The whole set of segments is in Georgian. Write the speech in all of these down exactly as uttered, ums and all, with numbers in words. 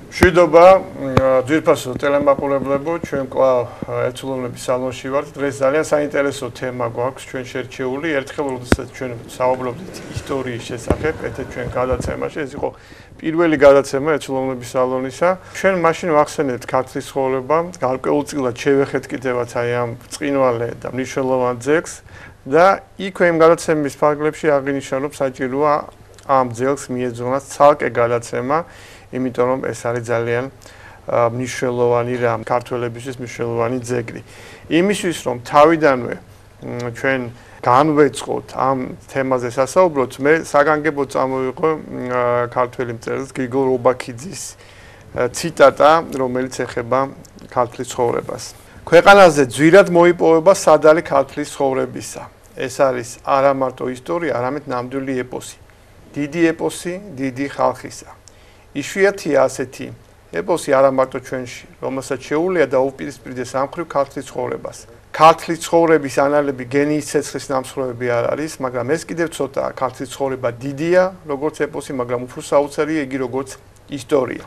მშვიდობა, ძვირფასო ტელემაყურებლებო, ჩვენ კვლავ ერთულოვნების სალონში ვართ. დღეს ძალიან საინტერესო თემა გვაქვს ჩვენ შერჩეული. ერთხელ როდესაც ჩვენ საუბრობდით ისტორიის შესახებ, ერთ-ერთ ჩვენ გადაცემაში, ეს იყო პირველი გადაცემა ერთულოვნების სალონისა. ჩვენ მაშინ ვახსენებთ ქართლის ცხოვრება, გარკვეულწილად შევეხეთ კიდევაც აი ამ ბრწყინვალე და მნიშვნელოვან ძეგლს და იქვე იმ გადაცემის ფარგლებში აღინიშნა, რომ საჭიროა ამ ძეგლს მიეძღვნათ ცალკე გადაცემა. იმიტომ რომ ეს არის ძალიან მნიშვნელოვანი რამ ქართველებისთვის მნიშვნელოვანი ძეგლი. იმისთვის რომ თავიდანვე ჩვენ განვეწყოთ ამ თემაზე სასაუბროთ, მე საგანგებოდ წამოვიყო ქართველი მწერლის გრიგოლ ობაქიძის ციტატა, რომელიც ეხება ქართლის ცხოვრებას. ქვეყანაზე ძვირად მოიპოვება სადალი ქართლის ცხოვრებისა. ეს არის არა მარტო ისტორია, არამედ ნამდვილი ეპოსი. დიდი ეპოსი, დიდი ხალხისა. იშვიათია ასეთი ეპოსი არა მარტო ჩვენში, რომელსაც შეუძლია დაუპირისპირდეს ამ მხრივ ქართლის ცხოვრებას. ქართლის ცხოვრების ანალები გენიის ცეცხლის ნამსხვრევები არ არის, მაგრამ ეს კიდევ ცოტაა. ქართლის ცხოვრება დიდია, როგორც ეპოსი, მაგრამ უფრო საოცარია იგი როგორც ისტორია.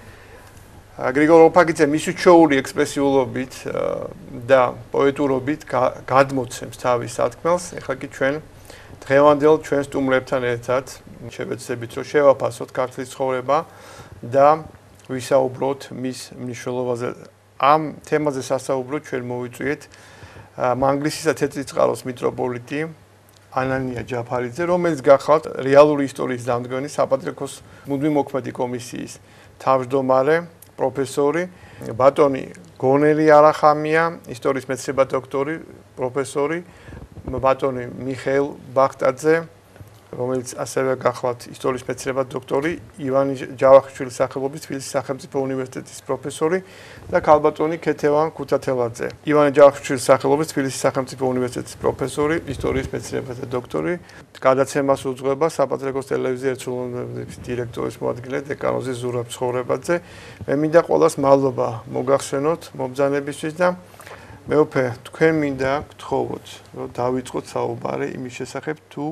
გრიგოლ ობაქიძე მისი ჩვეული ექსპრესიულობით და პოეტურობით გადმოცემს თავის სათქმელს. ეხლა კი ჩვენ დღევანდელ ჩვენ სტუმრებთან ერთად შევეცდებით რომ შევაფასოთ ქართლის ცხოვრება და ვისაუბროთ მის მნიშვნელობაზე. ამ თემაზე სასაუბროდ ჩვენ მოვიწვიეთ მანგლისისა თეთრი წყაროს მიტროპოლიტი ანანია ჯაფარიძე, რომელიც გახლავთ რეალური ისტორიის დამდგენი საპატრიარქოს მუდმივმოქმედი კომისიის თავმჯდომარე, პროფესორი, ბატონი გონელი არახამია, ისტორიის მეცნიერება დოქტორი, პროფესორი, ბატონი მიხეილ ბახტაძე, რომელიც ასევე გახლავთ ისტორიის მეცნიერება დოქტორი, ივანი ჯავახიშვილის სახელობის თბილისის სახელმწიფო უნივერსიტეტის პროფესორი და ქალბატონი ქეთევან ქუთათელაძე. ივანი ჯავახიშვილის სახელობის თბილისის სახელმწიფო უნივერსიტეტის პროფესორი, ისტორიის მეცნიერებათა დოქტორი, გადაცემას უძღვება საპატრიარქოს ტელევიზიის ერთულოვნების დირექტორის მოადგილე დეკანოზი ზურაბ ცხოვრებაძე. მე მინდა ყველას მადლობა მოგახსენოთ მომბრძანებისთვის და მეუფე, თქვენ მინდა გთხოვოთ, რომ დავიწყოთ საუბარი იმის შესახებ, თუ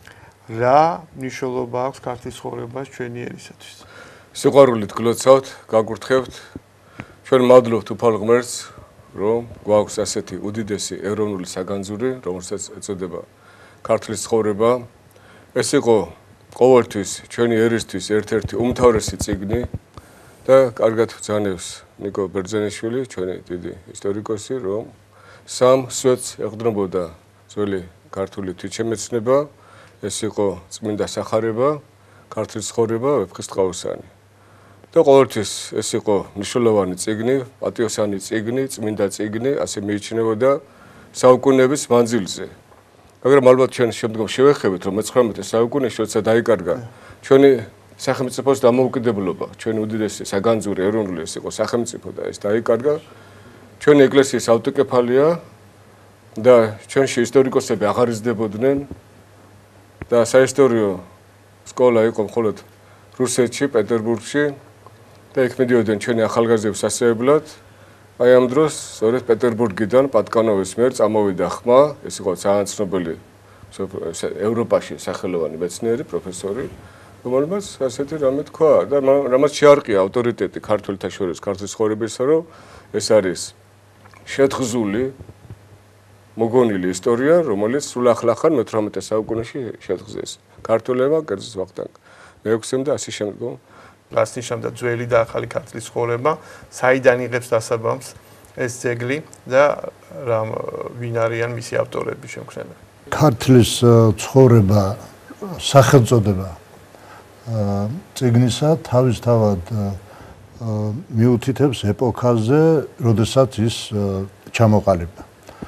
რა მნიშვნელობა აქვს ქართლის ცხოვრებას ჩვენი ერისათვის. სიყვარულით გლოცავთ, გაგურთხევთ. ჩვენ მადლობთ უფალ ღმერთს, რომ გვაქვს ასეთი უდიდესი ეროვნული საგანძური, რომელსაც ეწოდება ქართლის ცხოვრება. ეს იყო ყოველთვის ჩვენი ერისთვის ერთ-ერთი უმთავრესი წიგნი და კარგად ბრძანებს ნიკო ბერძენიშვილი, ჩვენი დიდი ისტორიკოსი, რომ სამ სვეტს ეყრდნობოდა ძველი ქართული თვითშემეცნება. ეს იყო წმინდა სახარება, ქართლის ცხოვრება, ვეფხისტყაოსანი. და ყოველთვის ეს იყო მნიშვნელოვანი წიგნი, პატიოსანი წიგნი, წმინდა წიგნი, ასე მიიჩნეოდა საუკუნეების მანძილზე. მაგრამ ალბათ ჩვენ შემდგომ შევეხებით, რომ მეცხრამეტე საუკუნეში როცა დაიკარგა ჩვენი სახელმწიფოს დამოუკიდებლობა, ჩვენი უდიდესი საგანძური ეროვნული ეს იყო სახელმწიფო და ეს დაიკარგა, ჩვენი ეკლესიის ავტოკეფალია და ჩვენში ისტორიკოსები აღარ იზრდებოდნენ და საისტორიო სკოლა იყო მხოლოდ რუსეთში, პეტერბურგში და იქ მიდიოდნენ ჩვენი ახალგაზრდების ასეებლად. აი ამ დროს სწორედ პეტერბურგიდან პატკანოვის მიერ წამოვიდა ხმა, ეს იყო ძალიან ცნობილი ევროპაში სახელოვანი მეცნიერი, პროფესორი, რომელმაც ასეთი რამე თქვა და რამაც შეარყია ავტორიტეტი ქართველთა შორის ქართლის ცხოვრებისა, რომ ეს არის შეთხზული მოგონილი ისტორია, რომელიც სულ ახლახან მეთვრამეტე საუკუნეში შეთხზეს. ქართველებმა კერძოდ ვახტანგ მეექვსემ და ასე შემდგომ. რას ნიშნავდა ძველი და ახალი ქართლის ცხოვრება, საიდან იღებს დასაბამს ეს ძეგლი და რა ვინ არიან მისი ავტორები შემქმნელები. ქართლის ცხოვრება სახელწოდება წიგნისა თავისთავად მიუთითებს ეპოქაზე, როდესაც ის ჩამოყალიბდა.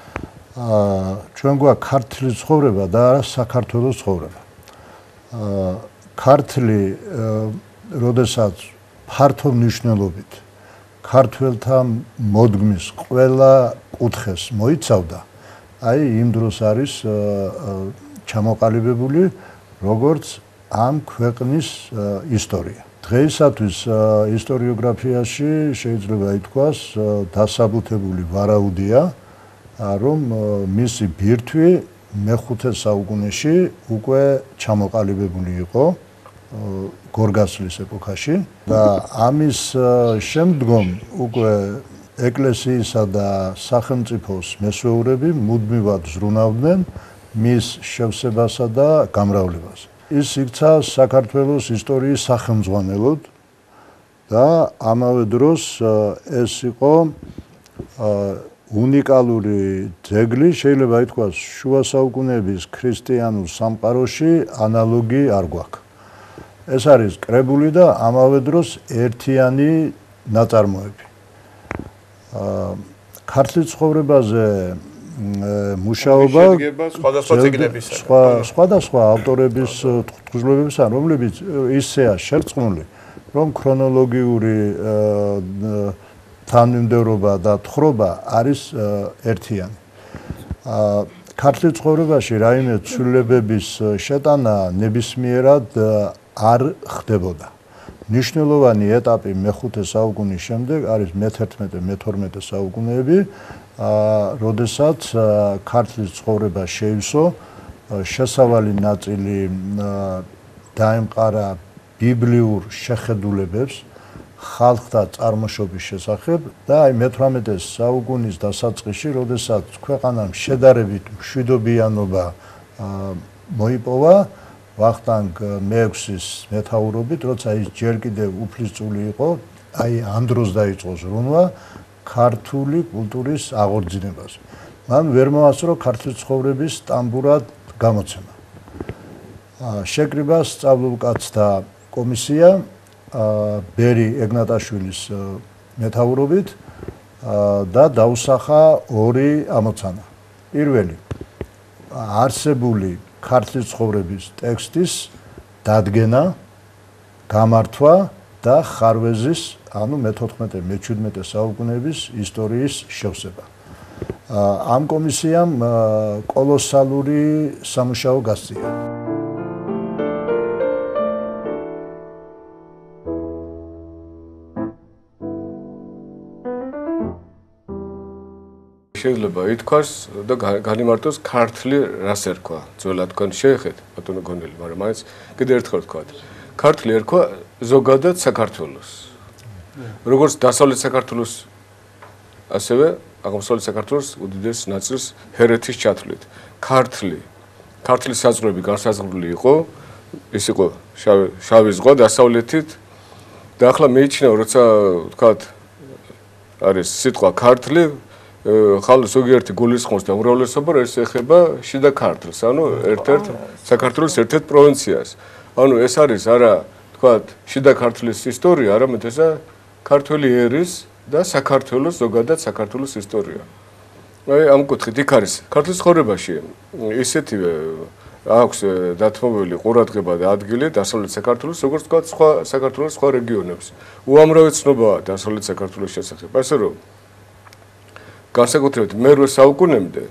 ჩვენ გვაქვს ქართლის ცხოვრება და არა საქართველოს ცხოვრება. ქართლი, როდესაც ფართო მნიშვნელობით ქართველთა მოდგმის ყველა კუთხეს მოიცავდა, აი იმ დროს არის ჩამოყალიბებული როგორც ამ ქვეყნის ისტორია. დღეისათვის ისტორიოგრაფიაში შეიძლება ითქვას დასაბუთებული ვარაუდია, რომ მისი ბირთვი მეხუთე საუკუნეში უკვე ჩამოყალიბებული იყო გორგასლის ეპოქაში და ამის შემდგომ უკვე ეკლესიისა და სახელმწიფოს მესვეურები მუდმივად ზრუნავდნენ მის შევსებასა და გამრავლებაზე. ის იქცა საქართველოს ისტორიის სახელმძღვანელოდ და ამავე დროს ეს იყო უნიკალური ძეგლი, შეიძლება ითქვას, შუა საუკუნეების ქრისტიანულ სამყაროში ანალოგი არ გვაქვს. ეს არის კრებული და ამავე დროს ერთიანი ნაწარმოები. ქართლის ცხოვრებაზე მუშაობა სხვადასხვა წიგნებისა სხვადასხვა ავტორების თხზულებებისა, რომლებიც ისეა შერწყმული, რომ ქრონოლოგიური თანმიმდევრობა და თხრობა არის ერთიანი. ქართლის ცხოვრებაში რაიმე ცვლილებების შეტანა ნებისმიერად არ ხდებოდა. მნიშვნელოვანი ეტაპი მეხუთე საუკუნის შემდეგ არის მეთერთმეტე მეთორმეტე საუკუნეები, როდესაც ქართლის ცხოვრება შეივსო, შესავალი ნაწილი დაემყარა ბიბლიურ შეხედულებებს ხალხთა წარმოშობის შესახებ და აი მეთვრამეტე საუკუნის დასაწყისში, როდესაც ქვეყანამ შედარებით მშვიდობიანობა მოიპოვა ვახტანგ მეექვსის მეთაურობით, როცა ის ჯერ კიდევ უფლისწული იყო, აი ამ დროს დაიწყო ზრუნვა ქართული კულტურის აღორძინებას. მან ვერ მოასწრო ქართლის ცხოვრების სტამბურად გამოცემა. შეკრიბა სწავლულკაცთა კომისია ბერი ეგნატაშვილის მეთაურობით და დაუსახა ორი ამოცანა. პირველი არსებული ქართლის ცხოვრების ტექსტის დადგენა, გამართვა და ხარვეზის, ანუ მეთოთხმეტე მეჩვიდმეტე საუკუნეების ისტორიის შევსება. ამ კომისიამ კოლოსალური სამუშაო გასწია. შეიძლება ითქვას და განიმარტოს ქართლი რას ერქვა. ძველად თქვენ შეეხეთ ბატონო გონელი, მაგრამ მაინც კიდევ ერთხელ ვთქვათ. ქართლი ერქვა ზოგადად საქართველოს. როგორც დასავლეთ საქართველოს, ასევე აღმოსავლეთ საქართველოს უდიდეს ნაწილს ჰერეთის ჩათვლით. ქართლი, ქართლის საზღვრები განსაზღვრული იყო, ის იყო შავი ზღვა დასავლეთით და ახლა მეიჩნევა, როცა ვთქვათ არის სიტყვა ქართლი, ხალხ ზოგიერთი გულისხმობს და უმრავლესობა ეს ეხება შიდა ქართლს, ანუ ერთ-ერთ საქართველოს ერთ-ერთ პროვინციას. ანუ ეს არის არა, ვთქვათ, შიდა ქართლის ისტორია, არამედ ესა ქართული ერის და საქართველოს ზოგადად საქართველოს ისტორია. აი ამ კუთხით იქ არის ქართლის ცხოვრებაში ისეთივე აქვს დათმობილი ყურადღება და ადგილი დასავლეთ საქართველოს, როგორც ვთქვათ, სხვა საქართველოს სხვა რეგიონებს. უამრავი ცნობაა დასავლეთ საქართველოს შესახებ. ასე რომ განსაკუთრებით მერვე საუკუნემდე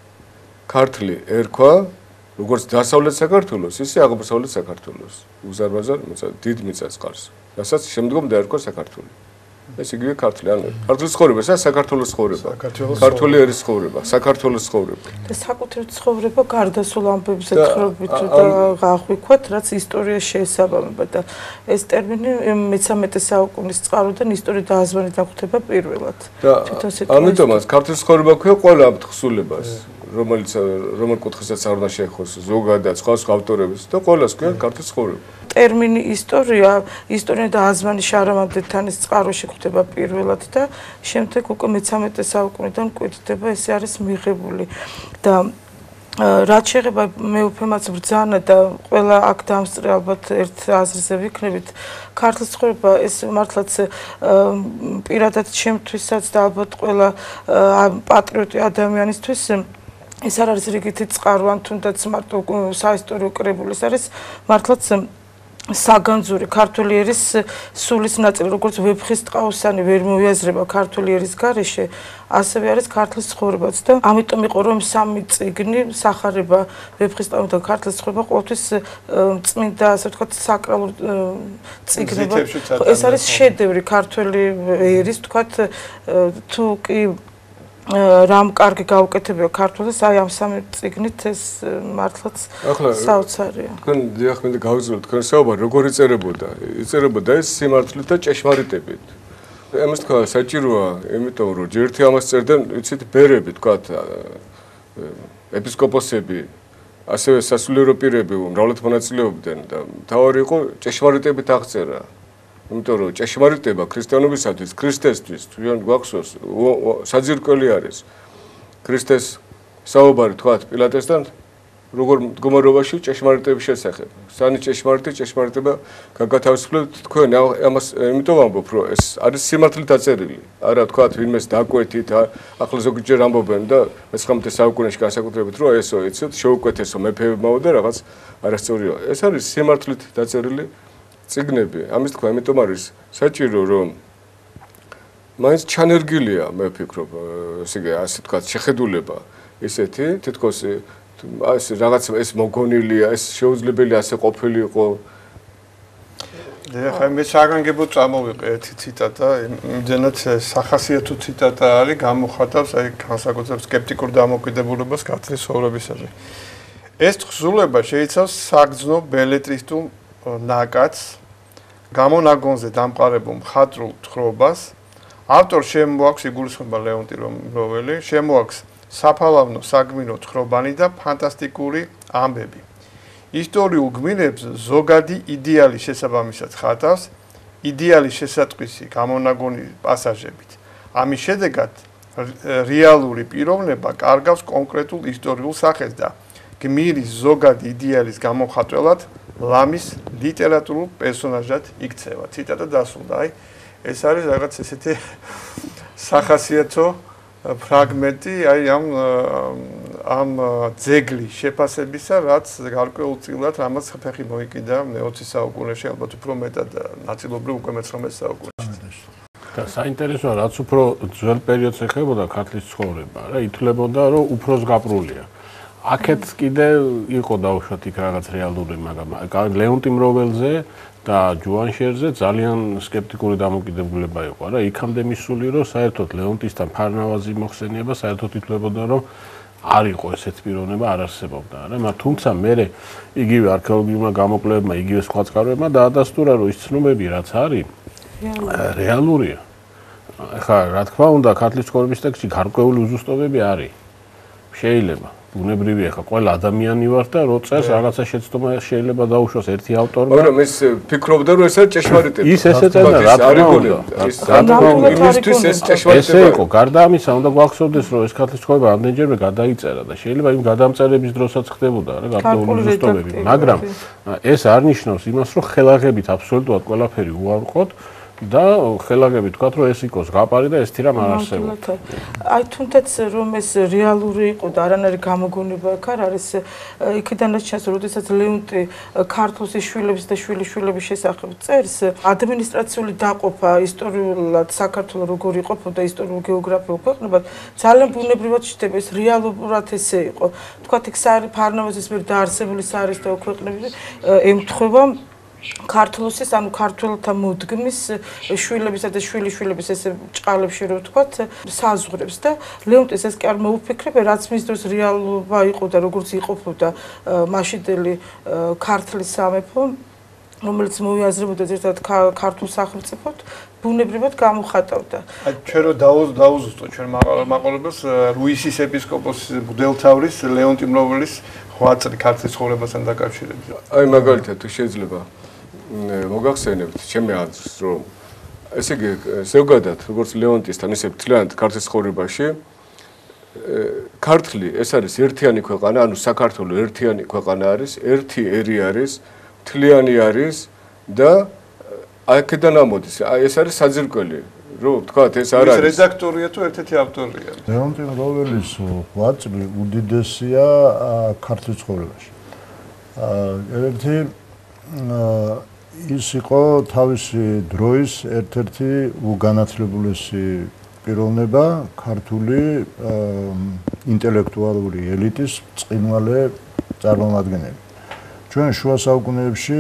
ქართლი ერქვა როგორც დასავლეთ საქართველოს, ისე აღმოსავლეთ საქართველოს. უზარმაზარ დიდ მიწა-წყალს, რასაც შემდგომ დაერქვა საქართველო. ეს იგივე ქართლი, ანუ ქართლის ცხოვრება, ეს საქართველოს ცხოვრება, ქართული ერის ცხოვრება, საქართველოს ცხოვრება. და საკუთრივ ცხოვრება გარდასულ ამბებზე თხრობით და გააღვიქვათ, რაც ისტორიას შეესაბამება და ეს ტერმინი მესამე საუკუნის წყაროდან ისტორია დააზვერიდან ხვდება პირველად. ამიტომაც ქართლის ცხოვრება ქვია ყველა ამ თხზულებას, რომელიც რომელ კუთხესაც არ უნდა შეეხოს ზოგადად სხვა სხვა ავტორების და ყველას ქვია ქართლის ცხოვრება. ტერმინი ისტორია, ისტორია და აზმანი შარამადეთანის წყაროში ხვდება პირველად და შემდეგ უკვე მესამე საუკუნიდან კვეთდება, ეს არის მიღებული და რაც შეეხება მეუფემაც ბრძანა და ყველა აქ დამსწრე ალბათ ერთ აზრზე ვიქნებით, ქართლის ცხოვრება ეს მართლაც პირადად ჩემთვისაც და ალბათ ყველა პატრიოტი ადამიანისთვის ეს არ არის რიგითი წყარო ან თუნდაც მარტო საისტორიო კრებული, ეს არის მართლაც საგანძური ქართული ერის სულის ნაწილი, როგორც ვეფხის ტყაოსანი ვერ მოიაზრება ქართული ერის გარეშე, ასევე არის ქართლის ცხოვრებაც და ამიტომ იყო რომ სამი წიგნი სახარება ვეფხის ტყაოსანი და ქართლის ცხოვრება ყოველთვის წმინდა, ასე ვთქვათ, საკრალურ წიგნებად. ეს არის შედევრი ქართული ერის, ვთქვათ, თუ კი რამ კარგი გაუკეთებია ქართულს, აი ამ სამი წიგნით ეს მართლაც საოცარია. თქვენ დიახ, მინდა გავიზრდოთ თქვენ საუბარი როგორ იწერებოდა? იწერებოდა ეს სიმართლით და ჭეშმარიტებით. ამას თქვა საჭიროა, იმიტომ რომ ერთი ამას წერდნენ, ვიცით, ბერები თქვა ეპისკოპოსები, ასევე სასულიერო პირები მრავლად მონაწილეობდნენ და მთავარი იყო ჭეშმარიტებით აღწერა. იმიტომ რომ ჭეშმარიტება ქრისტიანობისათვის, ქრისტესთვის ჩვენ გვახსოვს საძირკველი არის. ქრისტეს საუბარი თქვა პილატესთან როგორ მდგომარეობაში ჭეშმარიტების შესახებ. სანი ჭეშმარიტი ჭეშმარიტება გაგათავისუფლებთ თქვენ ამას იმიტომ ვამბობ რომ ეს არის სიმართლით დაწერილი. არა თქვა ვინმეს დაკვეთით, ახლა ზოგჯერ ამბობენ და მეცხრამეტე საუკუნეში განსაკუთრებით რომ ესო იცით შეუკვეთესო მეფეებმაო და რაღაც არასწორია. ეს არის სიმართლით დაწერილი წიგნები. ამის თქვა იმიტომ არის საჭირო რომ მაინც ჩანერგილია მე ვფიქრობ ესე იგი ასე თქვა შეხედულება ისეთი თითქოს ეს რაღაც ეს მოგონილია ეს შეუძლებელი ასე ყოფილიყო. ეხლა მე საგანგებოდ წამოვიყე ერთი ციტატა, იმდენად სახასიათო ციტატა არის, გამოხატავს აი განსაკუთრებით სკეპტიკურ დამოკიდებულებას ქართლის ცხოვრებისაზე. ეს თხზულება შეიცავს საგრძნო ბელეტრისტულ ნაკადს, გამონაგონზე დამყარებულ მხატვრულ თხრობას. ავტორს შემოაქვს იგულისხმება ლეონტი რომელი, შემოაქვს საფალავნო საგმირო თხრობანი და ფანტასტიკური ამბები. ისტორიულ გმირებს ზოგადი იდეალი შესაბამისად ხატავს, იდეალის შესატყვისი გამონაგონი პასაჟებით. ამის შედეგად რეალური პიროვნება კარგავს კონკრეტულ ისტორიულ სახეს და გმირის ზოგადი იდეალის გამოხატველად ლამის ლიტერატურულ პერსონაჟად იქცევა. ციტატა დასრულდა. აი ეს არის რაღაც ესეთი სახასიათო ფრაგმენტი აი ამ ამ ძეგლის შეფასებისა, რაც გარკვეულწილად რამაც ფეხი მოიკიდა მეოცე საუკუნეში, ალბათ უფრო მეტად ნაწილობრივ უკვე მეცხრამეტე საუკუნეში. და საინტერესოა, რაც უფრო ძველ პერიოდს ეხებოდა ქართლის ცხოვრება, რა ითვლებოდა, რომ უფროს გაპრულია. აქეთ კიდე იყო დაუშვათ იქ რაღაც რეალური, მაგრამ ლეონტი მროველზე და ჯუანშერზე ძალიან სკეპტიკური დამოკიდებულება იყო რა. იქამდე მისული რომ საერთოდ ლეონტისთან ფარნავაზი მოხსენიება, საერთოდ ითვლებოდა რომ არ იყო ესეთ პიროვნება, არ არსებობდა რა. მაგრამ თუმცა მე იგივე არქეოლოგიურმა გამოკვლევებმა, იგივე სხვა წყაროებმა დაადასტურა რომ ის ცნობები რაც არის რეალურია. ახლა რა თქმა უნდა ქართლის ცხოვრების ტექსტში გარკვეული უზუსტობები არის. შეიძლება ბუნებრივია ხა ყველა ადამიანი ვარ და რო წერს რაღაცა შეცდომა შეიძლება დაუშვას ერთი ავტორმა. მაგრამ ეს ფიქრობდა რომ ეს არის ჭეშმარიტება. ის ესე წერდა რა თქმა უნდა. იმისთვის ეს ჭეშმარიტება. ესე იყო. გარდა ამისა უნდა გვახსოვდეს რომ ეს ქართლის ცხოვრება ამდენჯერმე გადაიწერა და შეიძლება იმ გადამწერების დროსაც ხდებოდა რა გარკვეული უზუსტობები. მაგრამ ეს არ ნიშნავს იმას რომ ხელაღებით აბსოლუტურად ყველაფერი უარყოთ. და ხელაგები თქვათ რომ ეს იყოს გაპარი და ეს თირამ არ არსებობს. აი თუნდაც რომ ეს რეალური იყო და არანაირი გამოგონება აქ არ არის იქიდანაც ჩანს რომ შესაძ ლეონტი ქართლის შვილების და შვილიშვილების შესახებ წერს ადმინისტრაციული დაყოფა ისტორიულად საქართველოს როგორ იყოფოდა ისტორიულ გეოგრაფიულ ქვეყნებად ძალიან ბუნებრივად ჩნდება ეს რეალურად ესე იყო. თქვათ იქ ფარნავაზის მიერ დაარსებული საარესტაო ქვეყნები ემთხვევა ქართლოსის ანუ ქართველთა მოდგმის შვილებისა და შვილიშვილების ესე ჭყალებში რო ვთქვათ საზღვრებს და ლეონტის ეს კი არ მოუფიქრებ რაც მის დროს რეალობა იყო და როგორც იყოფოდა მაშინდელი ქართლის სამეფო რომელიც მოიაზრებოდა ერთად ქართულ სახელმწიფოდ ბუნებრივად გამოხატავდა. აი ჩვენ რო დაუზუსტოთ ჩვენ მაყურებელს რუისის ეპისკოპოსის მღვდელთავრის ლეონტი მროველის ღვაწლი ქართლის ცხოვრებასთან დაკავშირებით. აი მაგალითად თუ შეიძლება მოგახსენებთ ჩემი აზრს რომ ესე იგი ზოგადად როგორც ლეონტისთან ისე მთლიანად ქართლის ცხოვრებაში ქართლი ეს არის ერთიანი ქვეყანა, ანუ საქართველო ერთიანი ქვეყანა არის, ერთი ერი არის, მთლიანი არის და აქედან ამოდის. აი ეს არის საძირკველი. რომ თქვათ ეს არ არის. ეს რედაქტორია თუ ერთ-ერთი ავტორია. ლეონტი მროველის ღვაწლი უდიდესია ქართლის ცხოვრებაში. ერთი ის იყო თავისი დროის ერთ-ერთი უგანათლებულესი პიროვნება ქართული ინტელექტუალური ელიტის წყინვალე წარმომადგენელი. ჩვენ შუა საუკუნეებში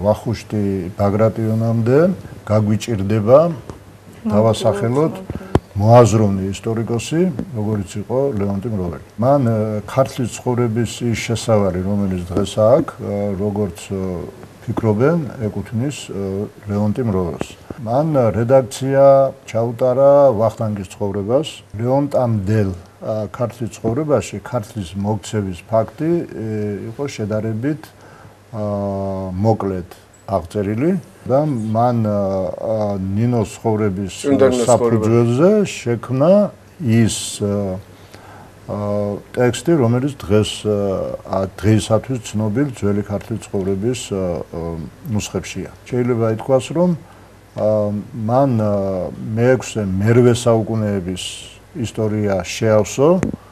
ვახუშტი ბაგრატიონამდე გაგვიჭირდება დავასახელოთ მოაზროვნე ისტორიკოსი, როგორც იყო ლეონტი მროველი. მან ქართლის ცხოვრების ის შესავალი, რომელიც დღეს აქვს, როგორც ფიქრობენ, ეკუთვნის ლეონტი მროველს. მან რედაქცია ჩაუტარა ვახტანგის ცხოვრებას. ლეონტამდელ ქართლის ცხოვრებაში ქართლის მოქცევის ფაქტი იყო შედარებით მოკლედ აღწერილი და მან ნინოს ცხოვრების საფუძველზე შექმნა ის ტექსტი, რომელიც დღეს დღეისათვის ცნობილ ძველი ქართლის ცხოვრების ნუსხებშია. შეიძლება ითქვას, რომ მან მეექვსე მერვე საუკუნეების ისტორია შეავსო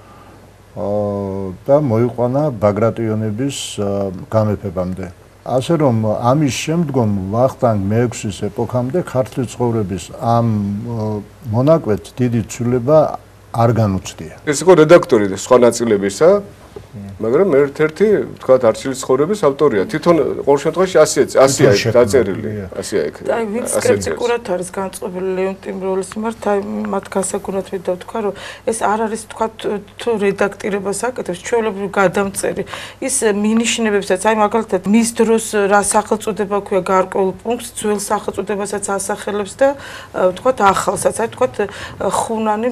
და მოიყვანა ბაგრატიონების გამეფებამდე. ასე რომ ამის შემდგომ ვახტანგ მეექვსის ეპოქამდე ქართლის ცხოვრების ამ მონაკვეთს დიდი ცვლილება არ განუცდია. ეს იყო რედაქტორი სხვა ნაწილებისა, მაგრამ ერთ-ერთი, თქვათ, არჩილის ცხოვრების ავტორია. თვითონ ყოველ შემთხვევაში ასია ასია დაწერილი, ასია იქ. აი, ვინც სკეპტიკურად არის განწყობილი ლეონტი მროველის მიმართ, აი, მათ გასაგონად ვიდა ვთქვა, რომ ეს არ არის, თქვათ, თუ რედაქტირებას აკეთებს, ჩვეულებრივ გადამწერი. ის მინიშნებებსაც, აი, მაგალითად, მის დროს რა სახელწოდება ქვია გარკვეულ პუნქტს, ძველ სახელწოდებასაც ასახელებს და ვთქვათ, ახალსაც, აი, ვთქვათ, ხუნანი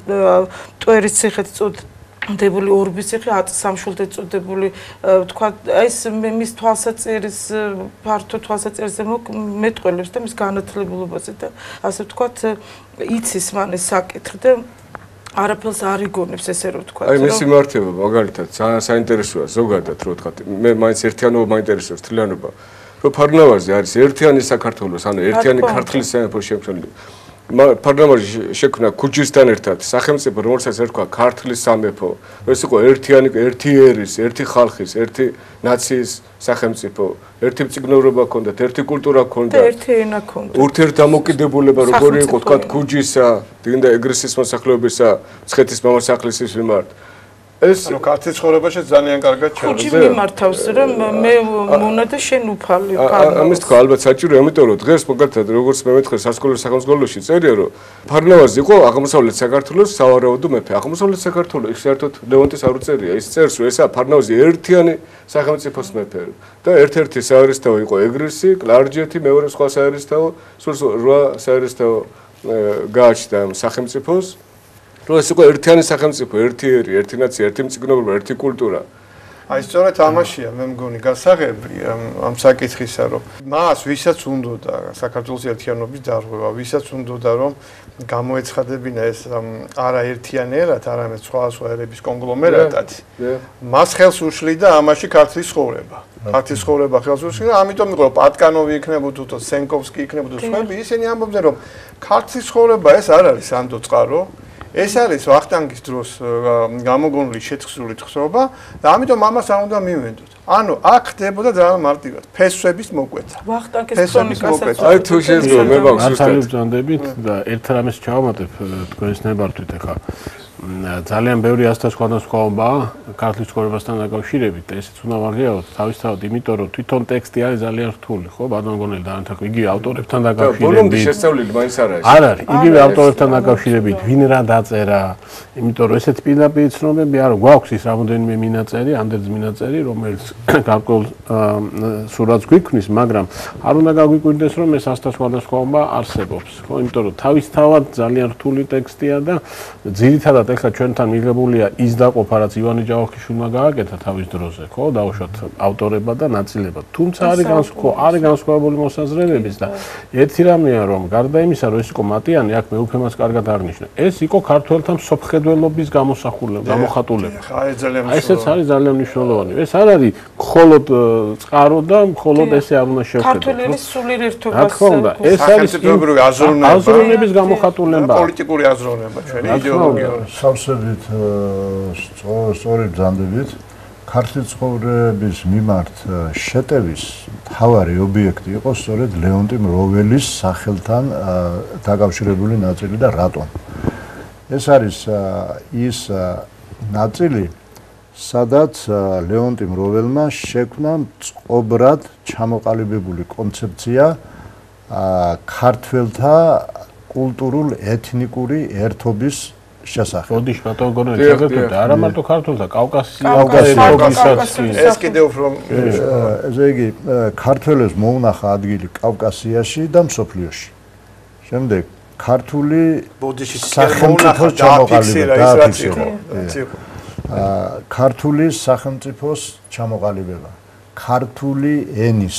ტვერის ციხეთ წოდ დებული ორბის ციხე ათსამშვილდე წოდებული თქვა ეს მის თვალსაჭერის ფართო თვალსაჭერზე მეტყველებს და მის განათლებულობაზე და ასე ვთქვათ იცის მან ეს საკითხი და არაფერს არ იგონებს ესე რომ ვთქვათ აი მისი მართება მაგალითად ძალიან საინტერესოა ზოგადად რომ ვთქვათ მე მაინც ერთიანობა მაინტერესებს თლიანობა რომ ფარნავაზი არის ერთიანი საქართველოს ანუ ერთიანი ქართლის სამეფო შემქმნელი ფარნავაზი შექმნა ქუჯისთან ერთად სახელმწიფო რომელსაც ერქვა ქართლის სამეფო ეს იყო ერთიანი ერთი ერის ერთი ხალხის ერთი ნაციის სახელმწიფო ერთი მწიგნობრობა ჰქონდათ ერთი კულტურა ჰქონდათ და ერთი ენა ჰქონდათ ურთიერთდამოკიდებულება როგორი იყო თქვათ ქუჯისა დინდა ეგრისის მოსახლეობისა მცხეთის მამასახლისის მიმართ ეს ანუ ქართლის ცხოვრებაში ძალიან კარგად ჩანს. ხუჯი მიმართავს რომ მე მონა და შენ უფალი ფარნავაზი. ამის თქვა ალბათ საჭიროა, იმიტომ რომ დღეს მაგალითად როგორც მე მეთქე სასკოლო სახელმწიფოში წერია რომ ფარნავაზი იყო აღმოსავლეთ საქართველოს სავარაუდო მეფე. აღმოსავლეთ საქართველოს საერთოდ ლეონტის არ უწერია, ის წერს რომ ესა ფარნავაზი ერთიანი სახელმწიფოს მეფე და ერთ-ერთი საერისთავო იყო ეგრისი, კლარჯეთი, მეორე სხვა საერისთავო, სულ რვა საერისთავო გააჩნდა სახელმწიფოს. რომ ეს იყო ერთიანი სახელმწიფო, ერთი ერი, ერთი ნაცია, ერთი მწიგნობრობა, ერთი კულტურა. აი სწორედ ამაშია მე მგონი გასაღები ამ საკითხისა, რომ მას ვისაც უნდოდა საქართველოს ერთიანობის დარღვევა, ვისაც უნდოდა რომ გამოეცხადებინა ეს არა ერთიანერად, არამედ სხვა სხვა ერების კონგლომერატად. მას ხელს უშლიდა ამაში ქართლის ცხოვრება. ქართლის ცხოვრება ხელს უშლიდა, ამიტომ იყო პატკანოვი იქნებოდა თუ სენკოვსკი იქნებოდა სხვები, ისინი ამბობდნენ რომ ქართლის ცხოვრება ეს არ არის ანდო წყარო ეს არის ვახტანგის დროს გამოგონილი შეთხზული თხზობა და ამიტომ ამას არ უნდა მივენდოთ. ანუ აქ ხდებოდა ძალიან მარტივად ფესვების მოკვეთა. ვახტანგის ქრონიკასაც აი თუ შეიძლება მე მაქვს ზუსტად ვწანდებით და ერთ რამეს ჩავამატებ თქვენს ნებართვით ახლა ძალიან ბევრი ასთა სხვადასხვაობაა ქართლის ცხოვრებასთან დაკავშირებით და ესეც უნდა ვაღიაროთ თავისთავად იმიტომ რომ თვითონ ტექსტი არის ძალიან რთული ხო ბატონგონელი დაანთქვა იგივე ავტორებთან დაკავშირებით ბოლომდე შესწავლილი მაინც არ არის არ არის იგივე ავტორებთან დაკავშირებით ვინ რა დაწერა იმიტომ რომ ესეთ პირდაპირ ცნობები არ გვაქვს ის რამოდენიმე მინაწერი ანდერძ მინაწერი რომელიც გარკვეულ სურათს გვიქმნის მაგრამ არ უნდა გაგვიკვირდეს რომ ეს ასთა სხვადასხვაობა არსებობს ხო იმიტომ რომ თავისთავად ძალიან რთული ტექსტია და ძირითადად ეხლა ჩვენთან მიღებულია ის დაყოფა რაც ივანე ჯავახიშვილმა გააკეთა თავის დროზე, ხო, დაუშვათ ავტორება და ნაწილება. თუმცა არის განსხვავებული, არის განსხვავებული მოსაზრებების და ერთი რამეა რომ გარდა იმისა, რომ ეს იყო მატიანი, აქ მე უფემას კარგად აღნიშნე. ეს იყო ქართველთა მსოფლმხედველობის გამოსახულება, გამოხატულება. აი ძალიან მნიშვნელოვანი. ესეც არის ძალიან მნიშვნელოვანი. ეს არ არის მხოლოდ წყარო და მხოლოდ ესე არ უნდა შევხედოთ. ქართველების სულიერ ერთობას. რა თქმა უნდა, ეს არის აზროვნების გამოხატულება. პოლიტიკური აზროვნება, ჩვენი იდეოლოგია. სავსებით სწორი ბრძანდებით ქართლის ცხოვრების მიმართ შეტევის მთავარი ობიექტი იყო სწორედ ლეონტი მროველის სახელთან დაკავშირებული ნაწილი და რატომ ეს არის ის ნაწილი სადაც ლეონტი მროველმა შექმნა წყობრად ჩამოყალიბებული კონცეფცია ქართველთა კულტურულ ეთნიკური ერთობის შესახებ. ოდი ბატონო გონელი ჩაგერთვით არა მარტო ქართულთა კავკასიასაც ეს კიდევ უფრო ესე იგი ქართველებს მოუნახა ადგილი კავკასიაში და მსოფლიოში. შემდეგ ქართული სახელმწიფოს ჩამოყალიბება დააფიქსირა. ქართული სახელმწიფოს ჩამოყალიბება. ქართული ენის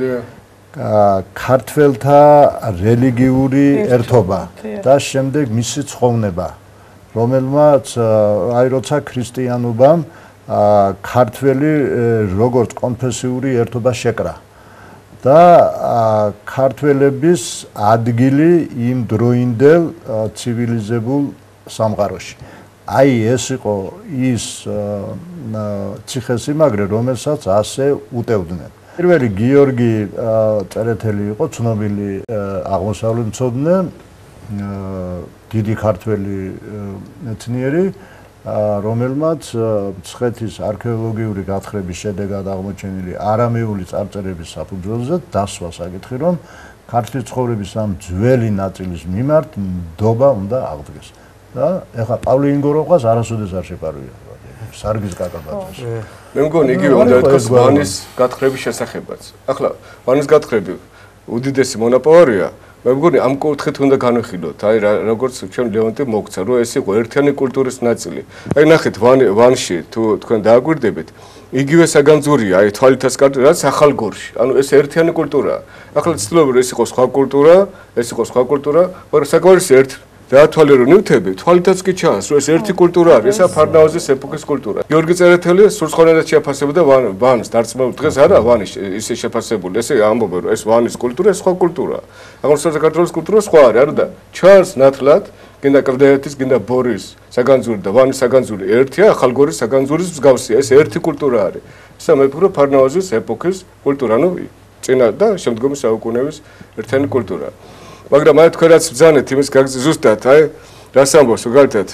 ქართველთა რელიგიური ერთობა და შემდეგ მისი ცხოვრება, რომელმაც აი როცა ქრისტიანობამ ქართველი როგორც კონფესიური ერთობა შეკრა და ქართველების ადგილი იმ დროინდელ ცივილიზებულ სამყაროში. აი ეს იყო ის ციხესიმაგრე, რომელსაც ასე უტევდნენ. პირველი გიორგი წერეთელი იყო ცნობილი აღმოსავლეთ მცოდნე, დიდი ქართველი მეცნიერი, რომელმაც მცხეთის არქეოლოგიური გათხრების შედეგად აღმოჩენილი არამეული წარწერების საფუძველზე დასვა საკითხი, რომ ქართლის ცხოვრების ამ ძველი ნაწილის მიმართ ნდობა უნდა აღდგეს. და ეხლა პავლე ინგოროყვას არასოდეს არ შეპარვია სარგის კაკაბაძეს. მე მგონი იგივე უნდა ითქვას ვანის გათხრების შესახებაც. ახლა ვანის გათხრები უდიდესი მონაპოვარია. მე მგონი ამ კუთხით უნდა განვიხილოთ, აი როგორც ჩვენ ლეონტი მოგცა, რომ ეს იყო ერთიანი კულტურის ნაწილი. აი ნახეთ ვანში თუ თქვენ დააგვირდებით, იგივე საგანძურია, აი თვალითაც კარტი, რაც ახალგორში. ანუ ეს ერთიანი კულტურაა. ახლა ცდილობ რომ ეს იყო სხვა კულტურა, ეს იყო სხვა კულტურა, მაგრამ საკმარისი ერთ დაათვალე რომ ნივთები, თვალითაც კი ჩანს, რომ ეს ერთი კულტურა არის, ესა ფარნაოზის ეპოქის კულტურა. გიორგი წერეთელი სულ სხვანაირად შეაფასებდა ვანს, დარწმუნებული დღეს არა ვანის ისე შეფასებული, ესე ამბობენ, რომ ეს ვანის კულტურა, ეს სხვა კულტურაა. აღმოსავლეთ საქართველოს კულტურა სხვა არის, არა და ჩანს ნათლად, გინდა კლდეეთის, გინდა ბორის საგანძური და ვანის საგანძური ერთია, ახალგორის საგანძურის მსგავსია, ეს ერთი კულტურა არის. ესა მე ვფიქრობ ფარნაოზის ეპოქის კულტურა, ანუ წინა და შემდგომი საუკუნეების ერთიანი კულტურა. მაგრამ აი თქვენ რაც ბრძანეთ იმის გაგზ ზუსტად აი რას ამბობს მაგალითად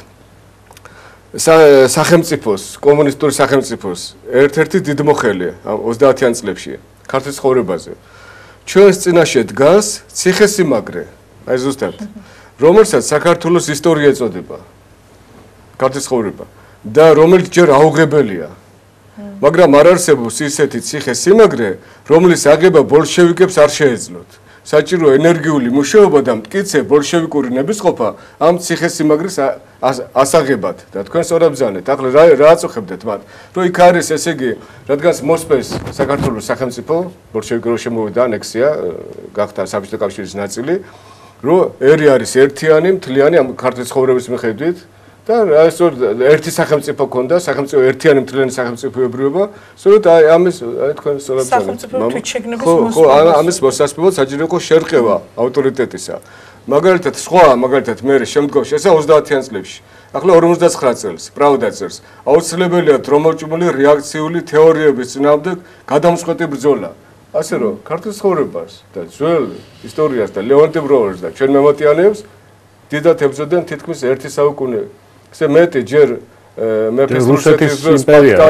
სახელმწიფოს კომუნისტური სახელმწიფოს ერთ-ერთი დიდმოხელი ოცდაათიან წლებში ქართლის ცხოვრებაზე ჩვენს წინაშე დგას ციხესიმაგრე აი ზუსტად რომელსაც საქართველოს ისტორია ეწოდება ქართლის ცხოვრება და რომელიც ჯერ აუღებელია მაგრამ არ არსებობს ისეთი ციხესიმაგრე რომლის აღება ბოლშევიკებს არ შეეძლოთ საჭირო ენერგიული მუშაობა და მტკიცე ბოლშევიკური ნებისყოფა ამ ციხესიმაგრის ასაღებად და თქვენ სწორად ბრძანეთ. ახლა რა რა აწუხებდეთ მათ? რომ იქ არის ესე იგი, რადგან მოსპეს საქართველოს სახელმწიფო, ბოლშევიკი რო შემოვიდა ანექსია, გახდა საბჭოთა კავშირის ნაწილი, რომ ერი არის ერთიანი, მთლიანი ამ ქართლის ცხოვრების მიხედვით და სწორედ ერთი სახელმწიფო ქონდა, სახელმწიფო ერთიანი მთლიანი სახელმწიფოებრიობა, სწორედ აი ამის აი თქვენ სწორად ბრძანეთ. ხო, ამის მოსასპებად საჭირო იყო შერყევა ავტორიტეტისა. მაგალითად, სხვა, მაგალითად, მე შემდგომში, ესა ოცდაათიან წლებში. ახლა ორმოცდაცხრა წელს, правда წერს. აუცილებელია დრომოჭმული რეაქციული თეორიების წინააღმდეგ გადამწყვეტი ბრძოლა. ასე რომ, ქართლის ცხოვრებას და ძველ ისტორიას და ლეონტი ბროველს და ჩვენ მემატიანეებს დიდად ებრძოდნენ თითქმის ერთი საუკუნე. ესე მეტი ჯერ მეფის რუსეთის იმპერია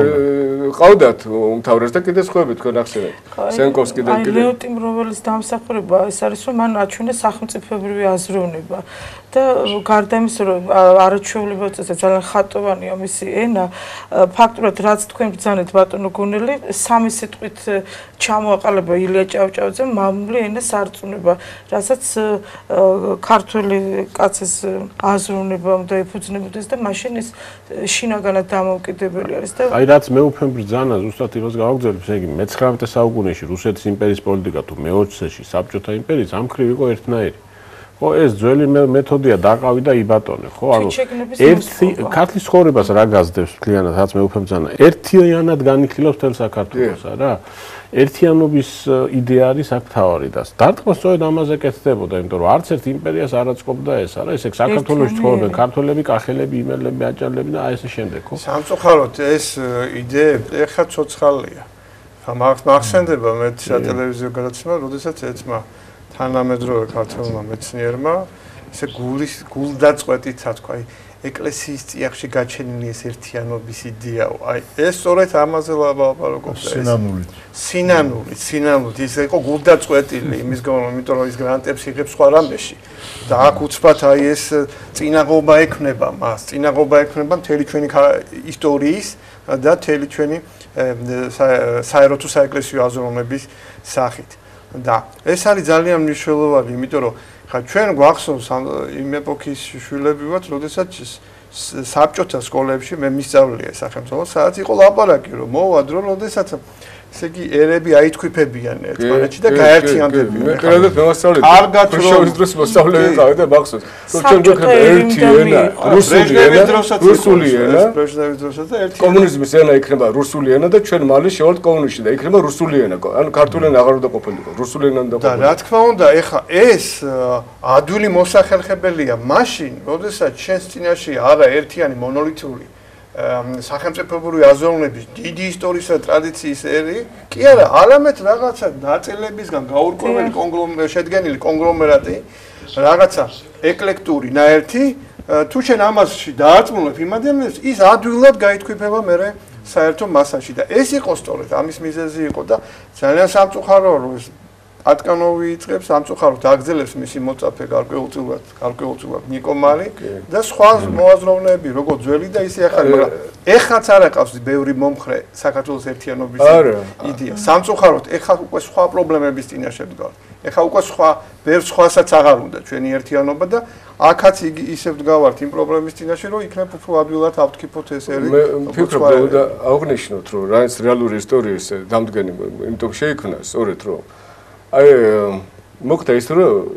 ყავდათ უმთავრეს და კიდე სხვები თქვენ ახსენეთ. სენკოვსკი და კიდე. აი ლეონტი ბროველის დამსახურება ეს არის რომ მან აჩვენეს სახელმწიფოებრივი აზროვნება და გარდა იმისა რომ არაჩვეულებრივ წესად ძალიან ხატოვანია მისი ენა ფაქტურად რაც თქვენ ბრძანეთ ბატონო გონელი სამი სიტყვით ჩამოაყალიბა ილია ჭავჭავაძემ მამული ენას არწმუნება რასაც ქართული კაცის აზროვნება უნდა ეფუძნებოდეს და მაშინ ის შინაგანად დამოუკიდებელი არის და აი რაც მე უფრო ბრძანა ზუსტად იმას გავაგზავნებ ესე იგი მეცხრამეტე საუკუნეში რუსეთის იმპერიის პოლიტიკა თუ მეოცეში საბჭოთა იმპერიის ამ ხრივ იყო ერთნაირი ხო ეს ძველი მეთოდია დაყავი და იბატონე ხო ანუ ერთი ქართლის ცხოვრებას რა გაზდებს მთლიანად რაც მე უფრო ბრძანა ერთიანად განიხილავს თელ საქართველოს არა ერთიანობის იდეა არის აქ თავარი და დარტყმა სწორედ ამაზე კეთდებოდა იმიტომ რომ არც ერთ იმპერიას არ აწყობდა ეს არა ესე საქართველოში ცხოვრობენ ქართველები კახელები იმერლები აჭარლები და აი ესე შემდეგ ხო სამწუხაროდ ეს იდეები ეხლა ცოცხალია ხა მახსენდება მე სატელევიზიო გადაცემა როდესაც ეცმა თანამედროვე ქართველმა მეცნიერმა ესე გულის გულდაწყვეტიცა თქვა ეკლესიის წიაღში გაჩენილი ეს ერთიანობის იდეაო. აი ეს სწორედ ამაზე ლაპარაკობს. სინანულით. სინანულით, სინანულით ის იყო გულდაწყვეტილი იმის გამო, იმიტომ რომ ის გრანტებს იღებს სხვა რამეში. და აქ უცბად აი ეს წინაღობა ექნება მას, წინაღობა ექნება მთელი ჩვენი ისტორიის და მთელი ჩვენი საერო თუ საეკლესიო აზროვნების სახით. და ეს არის ძალიან მნიშვნელოვანი, იმიტომ რომ ხა ჩვენ გვახსოვს იმ ეპოქის შვილები ვართ, როდესაც საბჭოთა სკოლებში მე მისწავლია სახელმწიფო, სადაც იყო ლაპარაკი, რომ მოვა დრო, როდესაც ესე იგი ერები აითქვიფებიან ერთმანეთში და გაერთიანდებიან. მე კიდევ მევასწავლეთ. კარგად რომ შოვის დროს მოსწავლე ვიყავი და მახსოვს. რომ ჩვენ გვექნება ერთი ენა, რუსული ენა, რუსული ენა. პრეზიდენტის დროსაც და ერთი კომუნიზმის ენა იქნება რუსული ენა და ჩვენ მალე შევალთ კომუნისტში და იქნება რუსული ენა. ანუ ქართული ენა აღარ უნდა ყოფილიყო, რუსული ენა უნდა ყოფილიყო. და რა თქმა უნდა, ეხა ეს ადვილი მოსახერხებელია მაშინ, როდესაც ჩვენს წინაშე არა ერთიანი მონოლითური სახელმწიფოებრივი აზროვნების დიდი ისტორიის და ტრადიციის ერი, კი არა, არამედ რაღაცა ნაწილებისგან გაურკვეველი შედგენილი კონგლომერატი, რაღაცა ეკლექტური ნაერთი, თუ შენ ამასში დააწმუნებ იმ ადამიანებს, ის ადვილად გაითქვიფება მერე საერთო მასაში და ეს იყო სწორედ ამის მიზეზი იყო და ძალიან სამწუხაროა რომ ეს ატკანოვი იწყებს სამწუხაროდ აგზელებს მისი მოწაფე გარკვეულწილად, გარკვეულწილად ნიკომარი და სხვა მოაზროვნეები, როგორც ძველი და ისე ახალი, მაგრამ ეხაც არ აყავს ბევრი მომხრე საქართველოს ერთიანობის იდეა. სამწუხაროდ ეხა უკვე სხვა პრობლემების წინაშე დგას. ეხა უკვე სხვა ბევრ სხვასაც აღარ უნდა ჩვენი ერთიანობა და აქაც ისე ვდგავართ იმ პრობლემის წინაშე, რომ იქნებ უფრო ადვილად ავტკიფოთ ეს ერი. მე ვფიქრობ, რომ აღვნიშნოთ, რომ რა ის რეალური ისტორიის დამდგენი, იმიტომ შეიქმნა სწორედ რომ აი მოხდა ის რომ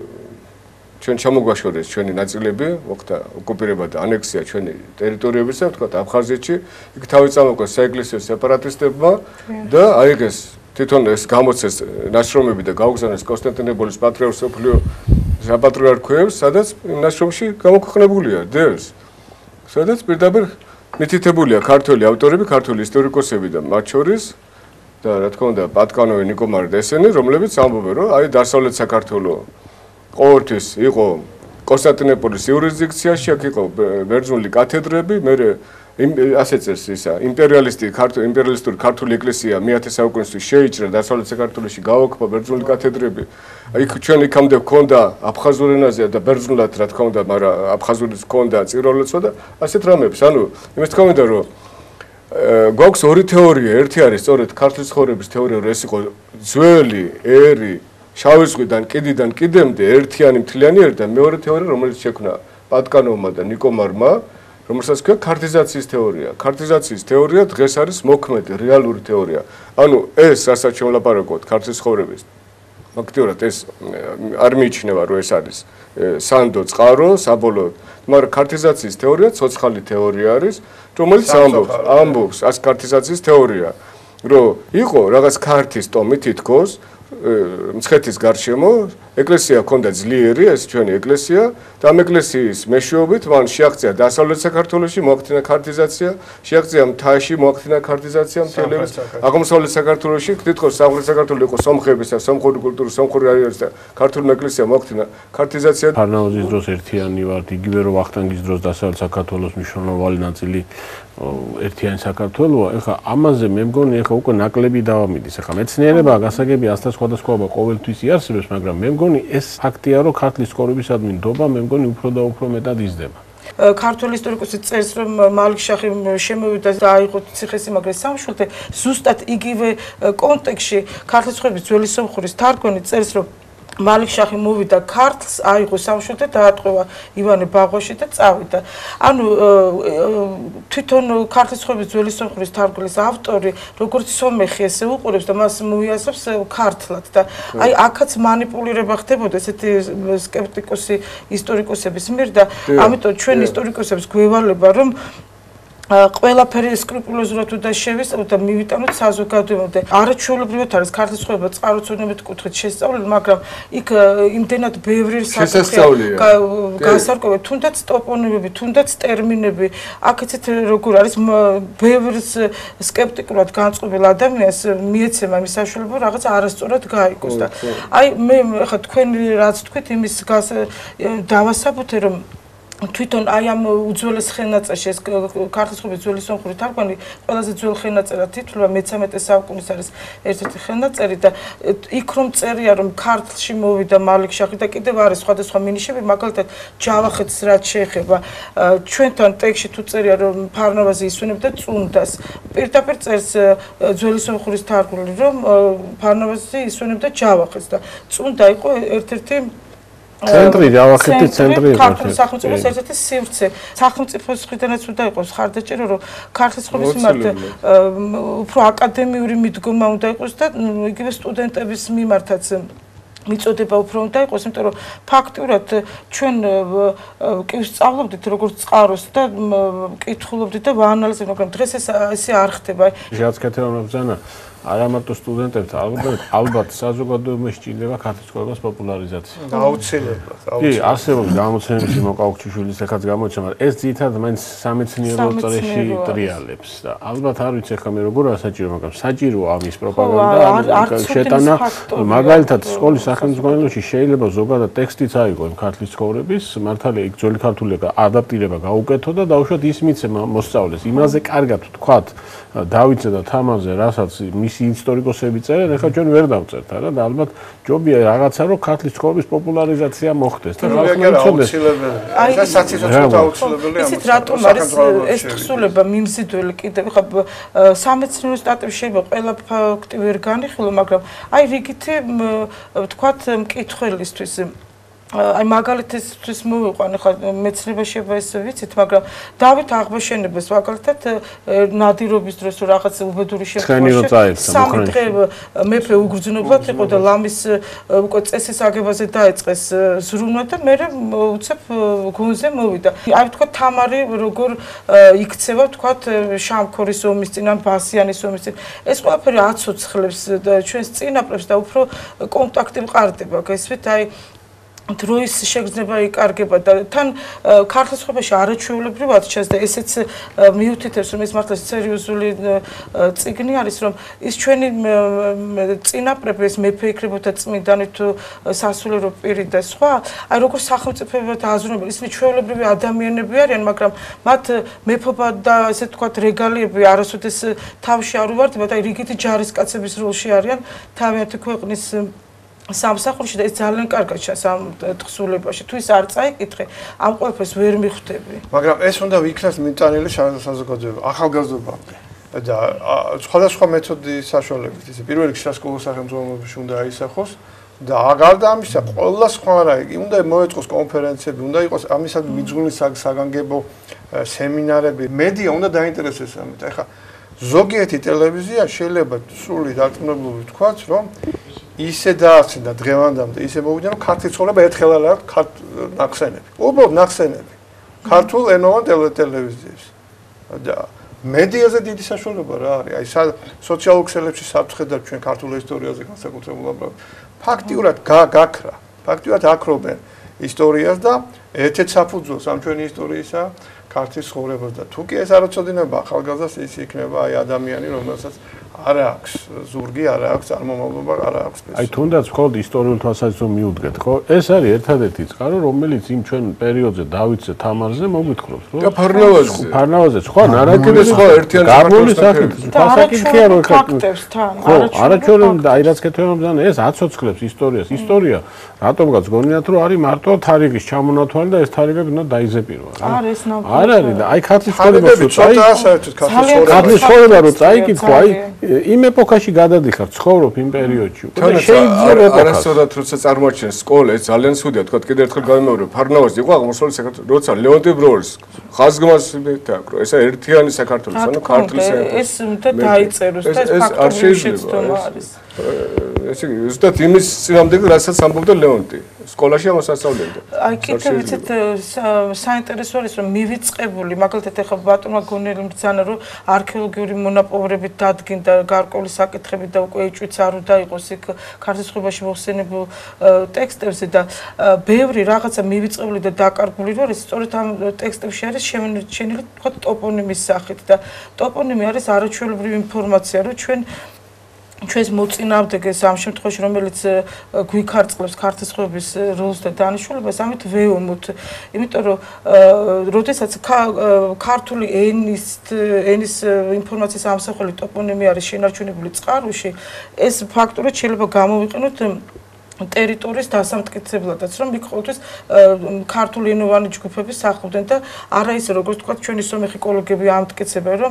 ჩვენ ჩამოგვაშორეს ჩვენი ნაწილები, მოხდა ოკუპირება და ანექსია ჩვენი ტერიტორიებისა, ვთქვათ, აფხაზეთში, იქ თავი წამოგვეს საეკლესიო სეპარატისტებმა და აიღეს თვითონ ეს გამოცეს ნაშრომები და გაუგზავნეს კონსტანტინოპოლის პატრიარქ სოფლიო საპატრიარქოებს, სადაც ნაშრომში გამოქვეყნებულია დევს. სადაც პირდაპირ მითითებულია ქართველი ავტორები, ქართველი ისტორიკოსები და მათ შორის და რა თქმა უნდა პატკანოვი, ნიკომარი და ესენი, რომლებიც ამბობენ, რომ აი დასავლეთ საქართველოს ყოველთვის იყო კონსტანტინოპოლის იურისდიქციაში, აქ იყო ბერძნული კათედრები, მე ასე წერს ისა, იმპერიალისტი, ქართული იმპერიალისტური ქართული ეკლესია მეათე საუკუნეში შეიჭრა დასავლეთ საქართველოში გაუქმდა ბერძნული კათედრები. აი ჩვენ იქამდე გვქონდა აფხაზურ ენაზე და ბერძნულად, რა თქმა უნდა, მაგრამ აფხაზურიც გვქონდა წიროლებსა და ასეთ რამებს. ანუ იმის თქმა უნდა, რომ გვაქვს ორი თეორია, ერთი არის სწორედ ქართლის ცხოვრების თეორია, რომ ეს იყო ძველი ერი შავი ზღვიდან კიდიდან კიდემდე ერთიანი მთლიანი ერი და მეორე თეორია, რომელიც შექმნა პატკანოვმა და ნიკომარმა, რომელსაც ქვია ქართიზაციის თეორია. ქართიზაციის თეორია დღეს არის მოქმედი რეალური თეორია. ანუ ეს, რასაც შევლაპარაკოთ ქართლის ცხოვრების, ფაქტიურად ეს არ მიიჩნევა, რომ ეს არის სანდო წყარო, საბოლოოდ, მაგრამ ქართიზაციის თეორია ცოცხალი თეორია არის, რომელიც ამბობს, ამბობს, ას ქართიზაციის თეორია, რომ იყო რაღაც ქართის ტომი თითქოს მცხეთის გარშემო, ეკლესია ჰქონდა ძლიერი, ეს ჩვენი ეკლესია და ამ ეკლესიის მეშვეობით მან შეაღწია დასავლეთ საქართველოში, მოახდინა ქართიზაცია, შეაღწია მთაში, მოახდინა ქართიზაცია მთელების აღმოსავლეთ საქართველოში, თითქოს სამხრეთ საქართველოს იყო სომხების და სომხური კულტურის, სომხური არიერის და ქართული ეკლესია მოახდინა ქართიზაცია. ფარნაოზის დროს ერთიანი ვართ, იგივე რომ ვახტანგის დროს დასავლეთ საქართველოს მნიშვნელოვანი ნაწილი ერთიანი საქართველოა. ეხლა ამაზე მე მგონი ეხლა უკვე ნაკლები დავამიდის. ეხლა მეცნიერება გასაგები ასთა სხვადასხვაობა ყოველთვის იარსებებს, მაგრამ მე მგონი ეს ფაქტია, რომ ქართლის ცხოვრებისადმი ნდობა მე მგონი უფრო და უფრო მეტად იზრდება. ქართული ისტორიკოსი წერს, რომ მალიქ-შაჰი შემოვიდა და აიღო ციხესიმაგრის სამშვილდე, ზუსტად იგივე კონტექსტში ქართლის ცხოვრების ძველი სომხურის თარგმანი წერს, რომ მალიქ-შაჰი მოვიდა ქართლს, აიღო სამშვილდე, დაატყვევა ივანე ბაღვაში და წავიდა. ანუ თვითონ ქართლის ცხოვრების ძველი სომხურის თარგმნის ავტორი, როგორც სომეხი, ესე უყურებს და მას მოიაზრებს ქართლად და აი აქაც манипуლირება ხდებოდა ესეთი სკეპტიკოსი ისტორიკოსების მიერ და ამიტომ ჩვენ ისტორიკოსებს გვევალება, რომ ყველაფერი სკრუპულოზურად უნდა შევისწავლოთ და მივიტანოთ საზოგადოებამდე. არაჩვეულებრივად არის ქართლის ცხოვრება წყაროწონებით კუთხით შესწავლილი, მაგრამ იქ იმდენად ბევრი შესასწავლია. გასარკვევი, თუნდაც ტოპონიმები, თუნდაც ტერმინები, აქ ეცეთ როგორ არის ბევრი სკეპტიკურად განწყობილ ადამიანს მიეცემა იმის საშუალება რაღაც არასწორად გაიგოს და აი მე ხა თქვენი რაც თქვით იმის დავასაბუთე რომ თვითონ აი ამ უძველეს ხელნაწერში ეს ქართლის ღვთის ძველი სომხური თარგმანი ყველაზე ძველ ხელნაწერად ითვლება მეცამეტე საუკუნის არის ერთ-ერთი ხელნაწერი და იქ რომ წერია რომ ქართლში მოვიდა მალიქ-შაჰი და კიდევ არის სხვადასხვა მინიშნები მაგალითად ჯავახეთს რაც შეეხება ჩვენთან ტექსტში თუ წერია რომ ფარნავაზი ისვენებდა წუნდას პირდაპირ წერს ძველი სომხურის თარგმანი რომ ფარნავაზი ისვენებდა ჯავახეთს და წუნდა იყო ერთ-ერთი ცენტრი ჯავახეთის ცენტრი იყო ქართლის სახელმწიფოს ერთ-ერთი სივრცე სახელმწიფოს მხრიდანაც უნდა იყოს ხარდაჭერა რომ ქართლის ღვთის მიმართ უფრო აკადემიური მიდგომა უნდა იყოს და იგივე სტუდენტების მიმართაც მიწოდება უფრო უნდა იყოს, იმიტომ რომ ფაქტურად ჩვენ კი ვსწავლობდით როგორც წყაროს და კითხულობდით და ვაანალიზებდით, მაგრამ დღეს ეს ესე არ ხდება. რაც კეთილობებს ზანა არა მარტო სტუდენტებს, ალბათ ალბათ საზოგადოებაში სჭირდება ქართლის ღვთის პოპულარიზაცია. აუცილებლად, აუცილებლად. კი, არსებობს გამოცემის მოკაუქჩიშვილის ეხაც გამოცემა, მაგრამ ეს ძირითადად მაინც სამეცნიერო წრეში ტრიალებს და ალბათ არ ვიცი ახლა მე როგორ ასაჭირო, მაგრამ საჭიროა ამის პროპაგანდა, შეტანა, მაგალითად სკოლის სახელმძღვანელოში შეიძლება ზოგადად ტექსტიც აიღო იმ ქართლის ცხოვრების, მართალია იქ ძველი ქართული ადაპტირება გაუკეთო და დაუშვათ ის მიცემა მოსწავლეს. იმაზე კარგად ვთქვათ დავითზე და თამარზე, რასაც მისი ისტორიკოსები წერენ, ახლა ჩვენ ვერ დავწერთ, არა და ალბათ ჯობია რაღაცა რომ ქართლის ცხოვრების პოპულარიზაცია მოხდეს და ხალხმა იცოდეს. აი ეს საციცოცხლო აუცილებელია. ისიც რატომ არის ეს თხზულება მიმზიდველი კიდევ ხა სამეცნიერო სტატიებში შეიძლება ყველა ფაქტი ვერ განიხილო, მაგრამ აი რიგითი ვთქვათ მკითხველისთვის აი მაგალითისთვის მოვიყვან ხა მეცნიერებაში ეს ვიცით, მაგრამ დავით აღმაშენებელს მაგალითად ნადირობის დროს რაღაც უბედური შემთხვევაში სამი დღე მეფე უგრძნობლად იყო და ლამის უკვე წესის აგებაზე დაეწყეს ზრუნვა და მე უცებ გუნზე მოვიდა. აი ვთქვათ თამარი როგორ იქცევა ვთქვათ შამქორის ომის წინ ან ბასიანის ომის წინ. ეს ყველაფერი აცოცხლებს ჩვენს წინაპრებს და უფრო კონტაქტი მყარდება. გესმით აი დროის შეგრძნება იკარგება და თან ქართლის ღვთისმშობლობაში არაჩვეულებრივად ჩანს და ესეც მიუთითებს რომ ეს მართლა სერიოზული წიგნი არის რომ ის ჩვენი წინაპრები ეს მეფე იქნებოდა წმინდანი თუ სასულიერო პირი და სხვა აი როგორ სახელმწიფოებად აზროვნებენ ისინი ჩვეულებრივი ადამიანები არიან მაგრამ მათ მეფობა და ესე ვთქვათ რეგალიები არასოდეს თავში არ უვარდება და აი რიგითი ჯარისკაცების როლში არიან თავიანთი ქვეყნის სამსახურში და ეს ძალიან კარგად ჩანს ამ თხზულებაში. თუ ის არ წაიკითხე, ამ ყველაფერს ვერ მიხვდები. მაგრამ ეს უნდა ვიქნას მიტანილი საზოგადოება, ახალგაზრდობამდე. და სხვადასხვა მეთოდის საშუალებით, ისე პირველ რიგში სასკოლო სახელმძღვანელოებში უნდა აისახოს და გარდა ამისა, ყველა სხვა რა, უნდა მოეწყოს კონფერენციები, უნდა იყოს ამისადმი მიძღვნილი საგანგებო სემინარები, მედია უნდა დაინტერესდეს ამით. ეხლა ზოგიერთი ტელევიზია შეიძლება სრული დარწმუნებული ვთქვათ, რომ ისე დაასწინდა დღევანდამდე, ისე მოვიდა, რომ ქართლის ცხოვრება ერთხელ არ აქვს ნახსენები. უბრალოდ ნახსენები. ქართულ ენოვან ტელევიზიებს. და მედიაზე დიდი საშუალება რა არის? აი სოციალურ ქსელებში საფრთხედად ჩვენ ქართულ ისტორიაზე განსაკუთრებულად ფაქტიურად გაქრა. ფაქტიურად აკრობენ ისტორიას და ერთ-ერთ საფუძველს ამ ჩვენი ისტორიისა ქართლის ცხოვრებას და თუ კი ეს არ ოცოდინება ახალგაზრდას ის იქნება აი ადამიანი რომელსაც არ აქვს ზურგი, არ აქვს წარმომავლობა, არ აქვს სპეციფიკა. აი თუნდაც მხოლოდ ისტორიულ თვალსაზრისით მიუდგეთ, ხო? ეს არის ერთადერთი წყარო, რომელიც იმ ჩვენ პერიოდზე დავითზე, თამარზე მოგვითხრობს, რომ და ფარნავაზზე. ფარნავაზზე, ხო, ნარატივი სხვა ერთიანი საქართველოს საკითხი. ფასაკითხია რო ფაქტებს თან. არაჩვეულებრივი და აი რაც კეთილობებს ზანა, ეს აცოცხლებს ისტორიას. ისტორია რატომღაც გონიათ, რომ არის მარტო თარიღის ჩამონათვალი და ეს თარიღები უნდა დაიზეპირვა, რა. არ ეს ნამდვილად. არ არის და აი ქართლის ცხოვრება რო წაიკითხო, საერთოდ ქართლის ცხოვრება რო წაიკითხო, აი იმ ეპოქაში გადადიხარ, ცხოვრობ იმ პერიოდში. და შეიძლება არასწორად როცა წარმოაჩენს სკოლა, ეს ძალიან სუდია, თქვა კიდევ ერთხელ გამიმეორებ, ფარნავაზი იყო აღმოსავლეთ საქართველოს, როცა ლეონტი ბროლის ხაზგმას დააკრო, ესა ერთიანი საქართველოს, ანუ ქართლის ეს უნდა დაიწეროს და ეს ფაქტობრივი შეცდომა არის. ესე იგი, ზუსტად იმის წინამდე, რასაც ამბობდა ლეონტი. სკოლაში ამას ასწავლიდა. აი კიდევ ვიცით საინტერესო არის რომ მივიწყებული, მაგალითად ეხლა ბატონმა გონელი მბრძანა რომ არქეოლოგიური მონაპოვრებით დადგინდა გარკვეული საკითხები და უკვე ეჭვიც არ უნდა იყოს იქ ქართლის ღვთისმშობლობაში მოხსენებულ ტექსტებზე და ბევრი რაღაცა მივიწყებული და დაკარგული რომ ეს სწორედ ამ ტექსტებში არის შემორჩენილი თქვა ტოპონიმის სახით და ტოპონიმი არის არაჩვეულებრივი ინფორმაცია რომ ჩვენ ჩვენს მოწინააღმდეგეს ამ შემთხვევაში რომელიც გვიქარწყლებს ქართლის ცხოვრების როლს და დანიშნულებას ამით ვეომოთ იმიტომ რომ როდესაც ქართული ენის ენის ინფორმაციის ამსახველი ტოპონიმი არის შენარჩუნებული წყაროში ეს ფაქტორი შეიძლება გამოვიყენოთ ტერიტორიის დასამტკიცებლადაც რომ იქ ყოველთვის ქართული ენოვანი ჯგუფები სახლობდნენ და არა ისე როგორც თქვა ჩვენი სომეხი კოლეგები ამტკიცებენ რომ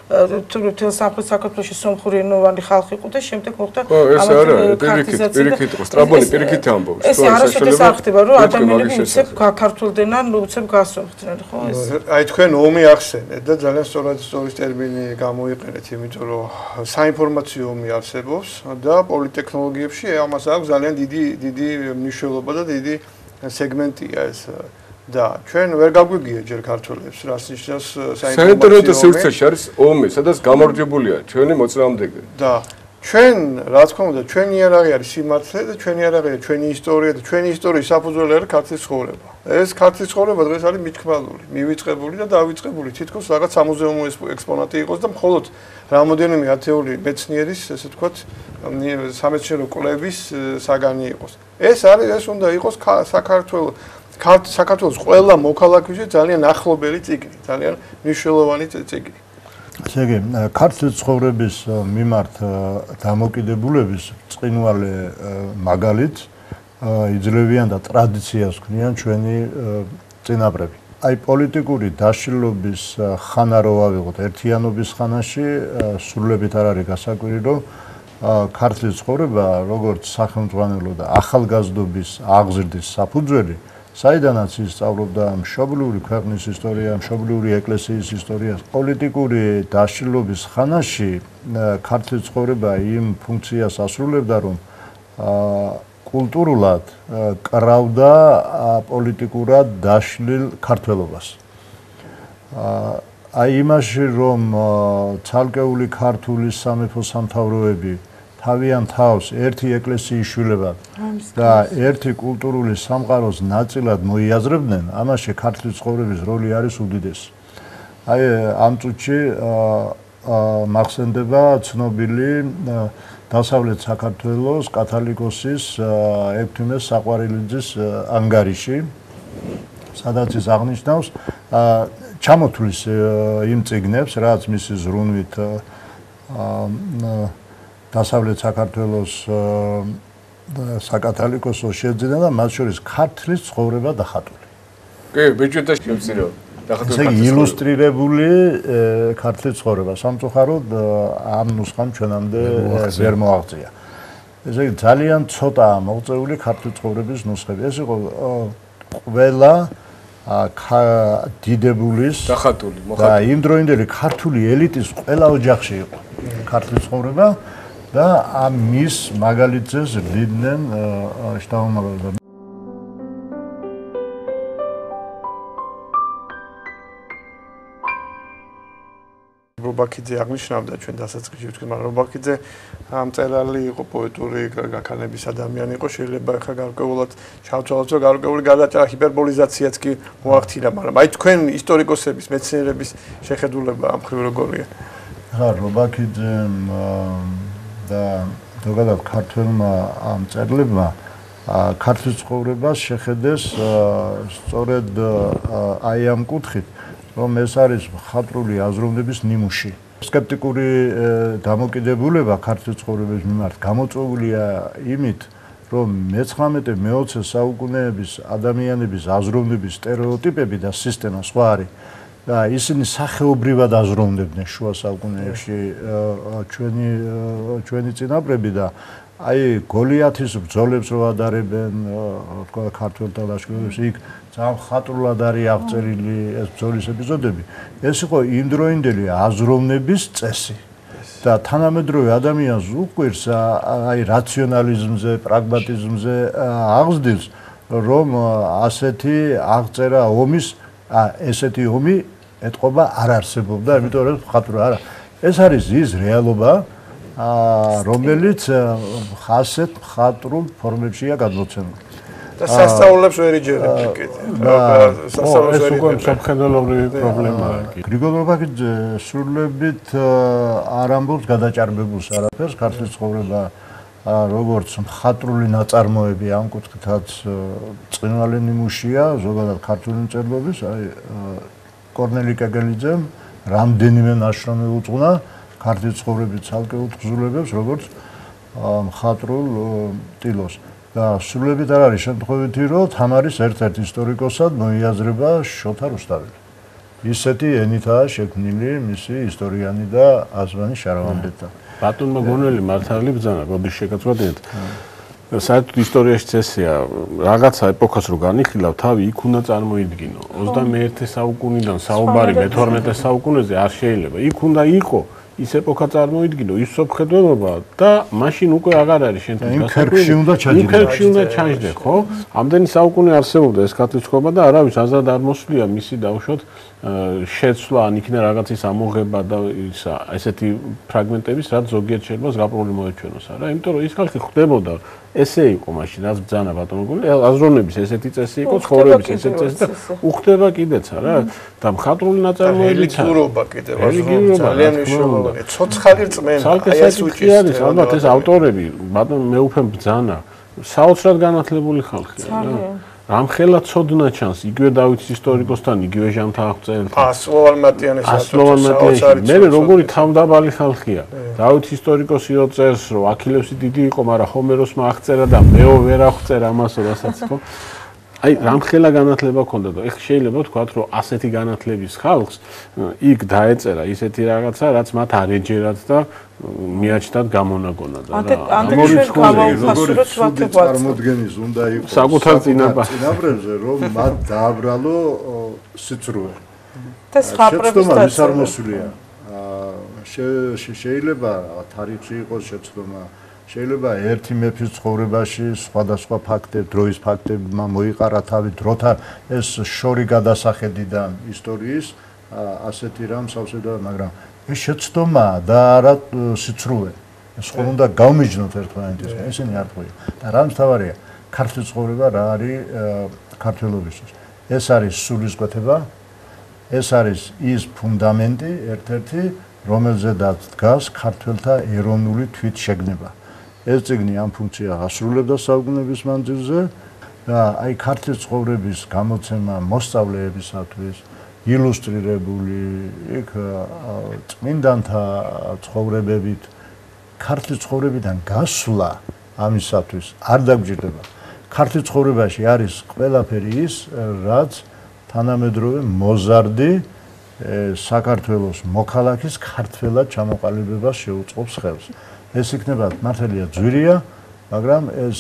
თელ სამხრეთ საქართველოში სომხური ენოვანი ხალხი იყო და შემდეგ მოხდა ეს არა პირიქით პირიქით იყო სტრაბონი პირიქით ამბობს ეს არასოდეს არ ხდება რომ ადამიანები უცებ ქართულდნენ ან უცებ გასწორდნენ ხო ეს აი თქვენ ომი ახსენეთ და ძალიან სწორად სწორის ტერმინი გამოიყენეთ იმიტომ რომ საინფორმაციო ომი არსებობს და პოლიტექნოლოგიებში ამას აქვს ძალიან დიდი დიდი მნიშვნელობა და დიდი სეგმენტია ეს და ჩვენ ვერ გაგვიგია ჯერ ქართველებს რას ნიშნავს საინტერესო და სივრცეში არის ომი სადაც გამარჯვებულია ჩვენი მოწინააღმდეგე და ჩვენ რა თქმა უნდა ჩვენი იარაღი არის სიმართლე და ჩვენი იარაღია ჩვენი ისტორია და ჩვენი ისტორიის საფუძველი არის ქართლის ცხოვრება ეს ქართლის ცხოვრება დღეს არის მithქმალული მივიწყებული და დავიწყებული თითქოს რაღაც სამუზეუმო ექსპონატი იყოს და მხოლოდ რამოდენიმე ათეული მეცნიერის ესე ვთქვათ სამეცნიერო კვლევის საგანი იყოს ეს არის ეს უნდა იყოს საქართველოს საქართველოს ყველა მოქალაქეში ძალიან ახლობელი წიგნი ძალიან მნიშვნელოვანი წიგნი ესე იგი ქართლის ცხოვრების მიმართ დამოკიდებულების წყინვალე მაგალით იძლევიან და ტრადიციას ქმნიან ჩვენი წინაპრები. აი პოლიტიკური დაშლილობის ხანა რო ავიღოთ ერთიანობის ხანაში სრულებით არ არის გასაკვირი რომ ქართლის ცხოვრება როგორც სახელმძღვანელო და ახალგაზრდობის აღზრდის საფუძველი საიდანაც ისწავლობდა მშობლიური ქვეყნის ისტორია, მშობლიური ეკლესიის ისტორიას, პოლიტიკური დაშლილობის ხანაში ქართლის ცხოვრება იმ ფუნქციას ასრულებდა, რომ კულტურულად კრავდა პოლიტიკურად დაშლილ ქართველობას. აი იმაში, რომ ცალკეული ქართული სამეფო სამთავროები თავიანთ თავს ერთი ეკლესიის შვილებად და ერთი კულტურული სამყაროს ნაწილად მოიაზრებდნენ, ამაში ქართლის ცხოვრების როლი არის უდიდესი. აი ამ წუთში მახსენდება ცნობილი დასავლეთ საქართველოს კათალიკოსის ექვთიმე საყვარელიძის ანგარიში, სადაც ის აღნიშნავს ჩამოთვლის იმ წიგნებს, რაც მისი ზრუნვით დასავლეთ საქართველოს საკათალიკოსო შეძინა და მათ შორის ქართლის ცხოვრება დახატული. კი, ბიჭეთა შემცირება. ესე იგი ილუსტრირებული ქართლის ცხოვრება. სამწუხაროდ ამ ნუსხამ ჩვენამდე ვერ მოაღწია. ესე იგი ძალიან ცოტაა მოღწეული ქართლის ცხოვრების ნუსხები. ეს იყო ყველა დიდებულის დახატული, მოხატული. და იმდროინდელი ქართული ელიტის ყველა ოჯახში იყო ქართლის ცხოვრება. და ამ მის მაგალითზე ზრდიდნენ შთამომავლები. რობაქიძე აღნიშნავდა ჩვენ დასაწყისში ვთქვი, მაგრამ რობაქიძე მწერალი იყო, პოეტური გაქანების ადამიანი იყო, შეიძლება ახლა გარკვეულად ჩავთვალოთ, რომ გარკვეული გადაჭრა ჰიპერბოლიზაციაც კი მოახდინა, მაგრამ აი თქვენ ისტორიკოსების, მეცნიერების შეხედულება ამ ხრივ როგორია? ხა რობაქიძემ და ზოგადად ქართველმა ამ მწერლებმა ქართლის ცხოვრებას შეხედეს სწორედ აი ამ კუთხით, რომ ეს არის მხატვრული აზროვნების ნიმუში. სკეპტიკური დამოკიდებულება ქართლის ცხოვრების მიმართ გამოწვეულია იმით, რომ მეცხრამეტე მეოცე საუკუნეების ადამიანების აზროვნების სტერეოტიპები და სისტემა სხვა არის. და ისინი სახეობრივად აზროვნებდნენ შუა საუკუნეებში ჩვენი ჩვენი წინაპრები და აი გოლიათის ბრძოლებს რო ადარებენ თქვა ქართველთა ლაშქრობებს იქ ძალიან ხატრულად არის აღწერილი ეს ბრძოლის ეპიზოდები ეს იყო იმდროინდელი აზროვნების წესი და თანამედროვე ადამიანს უყვირს აი რაციონალიზმზე პრაგმატიზმზე აღზრდილს რომ ასეთი აღწერა ომის ესეთი ომი ეთყობა არ არსებობდა, იმიტომ რომ ხატრო არა. ეს არის ის რეალობა, რომელიც ხასეთ მხატვრულ ფორმებშია გადმოცემული. და სასწაულებს ვერ იჯერებ კიდე. სასწაულებს ვერ იჯერებ. ეს უკვე საფხედველობრივი პრობლემაა. გრიგოლ ბრობაკიძე სრულებით არ ამბობს გადაჭარბებულს არაფერს, ქართლის ცხოვრება როგორც მხატვრული ნაწარმოები ამ კუთხითაც წყინვალე ნიმუშია, ზოგადად ქართული მწერლობის, აი კორნელი კეგელიძემ რამდენიმე ნაშრომი უძღვნა ქართლის ცხოვრების ცალკეულ თხზულებებს, როგორც მხატვრულ ტილოს. და სრულებით არ არის შემთხვევითი, რომ თამარის ერთ-ერთ ისტორიკოსად მოიაზრება შოთა რუსთაველი. ისეთი ენითაა შექმნილი მისი ისტორიანი და აზვანი შარავანდეთა. ბატონმა გონელი მართალი ბრძანა, როდის შეგაწყვეტინეთ. საერთოდ ისტორიაში წესია, რაღაცა ეპოქას რო განიხილავ, თავი იქ უნდა წარმოიდგინო. ოცდამეერთე საუკუნიდან საუბარი მეთორმეტე საუკუნეზე არ შეიძლება. იქ უნდა იყო ის ეპოქა წარმოიდგინო, ის სოფხედველობა და მაშინ უკვე აღარ არის შენთვის იმ ქერქში უნდა ჩაჯდე. იმ ქერქში უნდა ჩაჯდე, ხო? ამდენი საუკუნე არსებობდა ეს ქართლისწყობა და არავის აზრად არ მოსვლია მისი დავუშვათ შეცვლა, ან იქნა რაღაცის ამოღება და ისა ესეთი ფრაგმენტების, რაც ზოგიერთ შეებას გაპრობლემი მოეჩვენოს, არა? იმიტომ რომ ის ხალხი ხვდებოდა, ესე იყო მაშინ, რაც ბრძანა ბატონო გული, აზროვნების ესეთი წესი იყო, ცხოვრების ესეთი წესი და უხდება კიდეც, არა? და მხატვრული ნაწარმოებიც რელიგიურობა კიდე ძალიან მნიშვნელოვანია. ცოცხალი რწმენა, აი ეს უჭი არის, ალბათ ეს ავტორები, ბატონო მეუფემ ბრძანა, საოცრად განათლებული ხალხია, რა? რამხელა ცოდნა ჩანს, იგივე დავითის ისტორიკოსთან, იგივე ჟანთა აღწერელთან. ასლოვან მატიანეს ასლოვან მატიანეს. მე როგორი თავდაბალი ხალხია. დავითის ისტორიკოსი რო წერს, რომ აქილევსი დიდი იყო, მაგრამ ჰომეროსმა აღწერა და მეო ვერ აღწერა ამასო, რასაც ხო? აი, რამხელა განათლება ჰქონდა და ეხლა შეიძლება ვთქვათ, რომ ასეთი განათლების ხალხს იქ დაეწერა ისეთი რაღაცა, რაც მათ არ ეჯერათ და მიაჩნდათ გამონაგონად. ამორიც გავაუფასუროთ ვათებად. წარმოდგენის უნდა იყოს საკუთარ წინაპრებზე, რომ მათ დააბრალო სიცრუე. და სხაპრების დაცვა არ მოსულია. შეიძლება თარიღში იყოს შეცდომა, შეიძლება ერთი მეფის ცხოვრებაში სხვადასხვა ფაქტები, დროის ფაქტებმა მოიყარა თავი დროთა ეს შორი გადასახედიდან ისტორიის ასეთი რამ სავსედა, მაგრამ ეს შეცდომაა და არა სიცრუე. ეს ხომ უნდა გავმიჯნოთ ერთმანეთისგან, ესენი არ ყვია. და რა მთავარია, ქართლის ცხოვრება რა არის ქართველობისთვის. ეს არის სულისკვეთება, ეს არის ის ფუნდამენტი ერთ-ერთი, რომელზედაც დგას ქართველთა ეროვნული თვითშეგნება. ეს წიგნი ამ ფუნქციას ასრულებდა საუკუნეების მანძილზე და აი ქართლის ცხოვრების გამოცემა მოსწავლეებისათვის ილუსტრირებული, იქ წმინდანთა ცხოვრებებით ქართლის ცხოვრებიდან გასვლა ამისათვის არ დაგჯერდება. ქართლის ცხოვრებაში არის ყველაფერი ის, რაც თანამედროვე მოზარდი საქართველოს მოქალაქის ქართველად ჩამოყალიბებას შეუწყობს ხელს. ეს იქნება მართალია ძვირია, მაგრამ ეს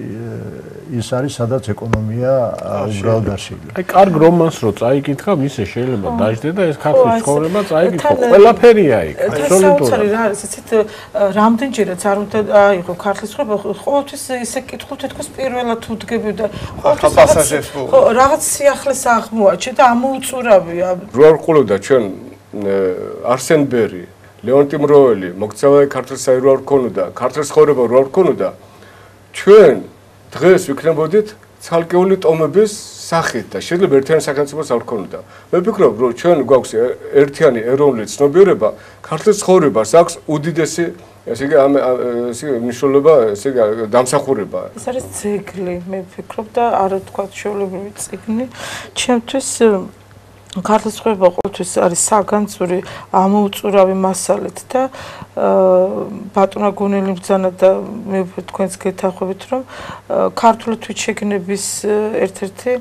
ის არის, სადაც ეკონომია უბრალოდ არ შეიძლება. აი, კარგ რომანს რო წაიკითხა, ისე შეიძლება დაждდე და ეს ქართლის ცხოვრება წაიკითხო. ყველაფერია იქ. აბსოლუტურად. რა არის, ისეთ რამდენჯერაც არ უნდა აიღო ქართლის ცხოვრება, ყოველთვის ისე კითხულ თითქოს პირველად თუ დგები და ყოველთვის ხო, რაღაც სიახლეს აღმოაჩე და ამოუწურავია. რო არ ყოლოდა ჩვენ არსენ ბერი ლეონტი მროველი, მოქცევადი ქართლის საერო არ ქონოდა, ქართლის ცხოვრება რო არ ქონოდა, ჩვენ დღეს ვიქნებოდით ცალკეული ტომების სახით და შეიძლება ერთიანი სახელმწიფოს არ ქონოდა. მე ვფიქრობ, რომ ჩვენ გვაქვს ერთიანი ეროვნული ცნობიერება, ქართლის ცხოვრებას აქვს უდიდესი, ესე იგი ამ ესე მნიშვნელობა, ესე იგი დამსახურება. ეს არის ძეგლი, მე ვფიქრობ და არ ვთქვა ჩვეულებრივი წიგნი. ჩემთვის ქართლის ცხოვრება ყოველთვის არის საგანძური ამოუწურავი მასალით და ბატონმა გონელი ბრძანა და მე თქვენს გეთანხმებით, რომ ქართული თვითშეგნების ერთ-ერთი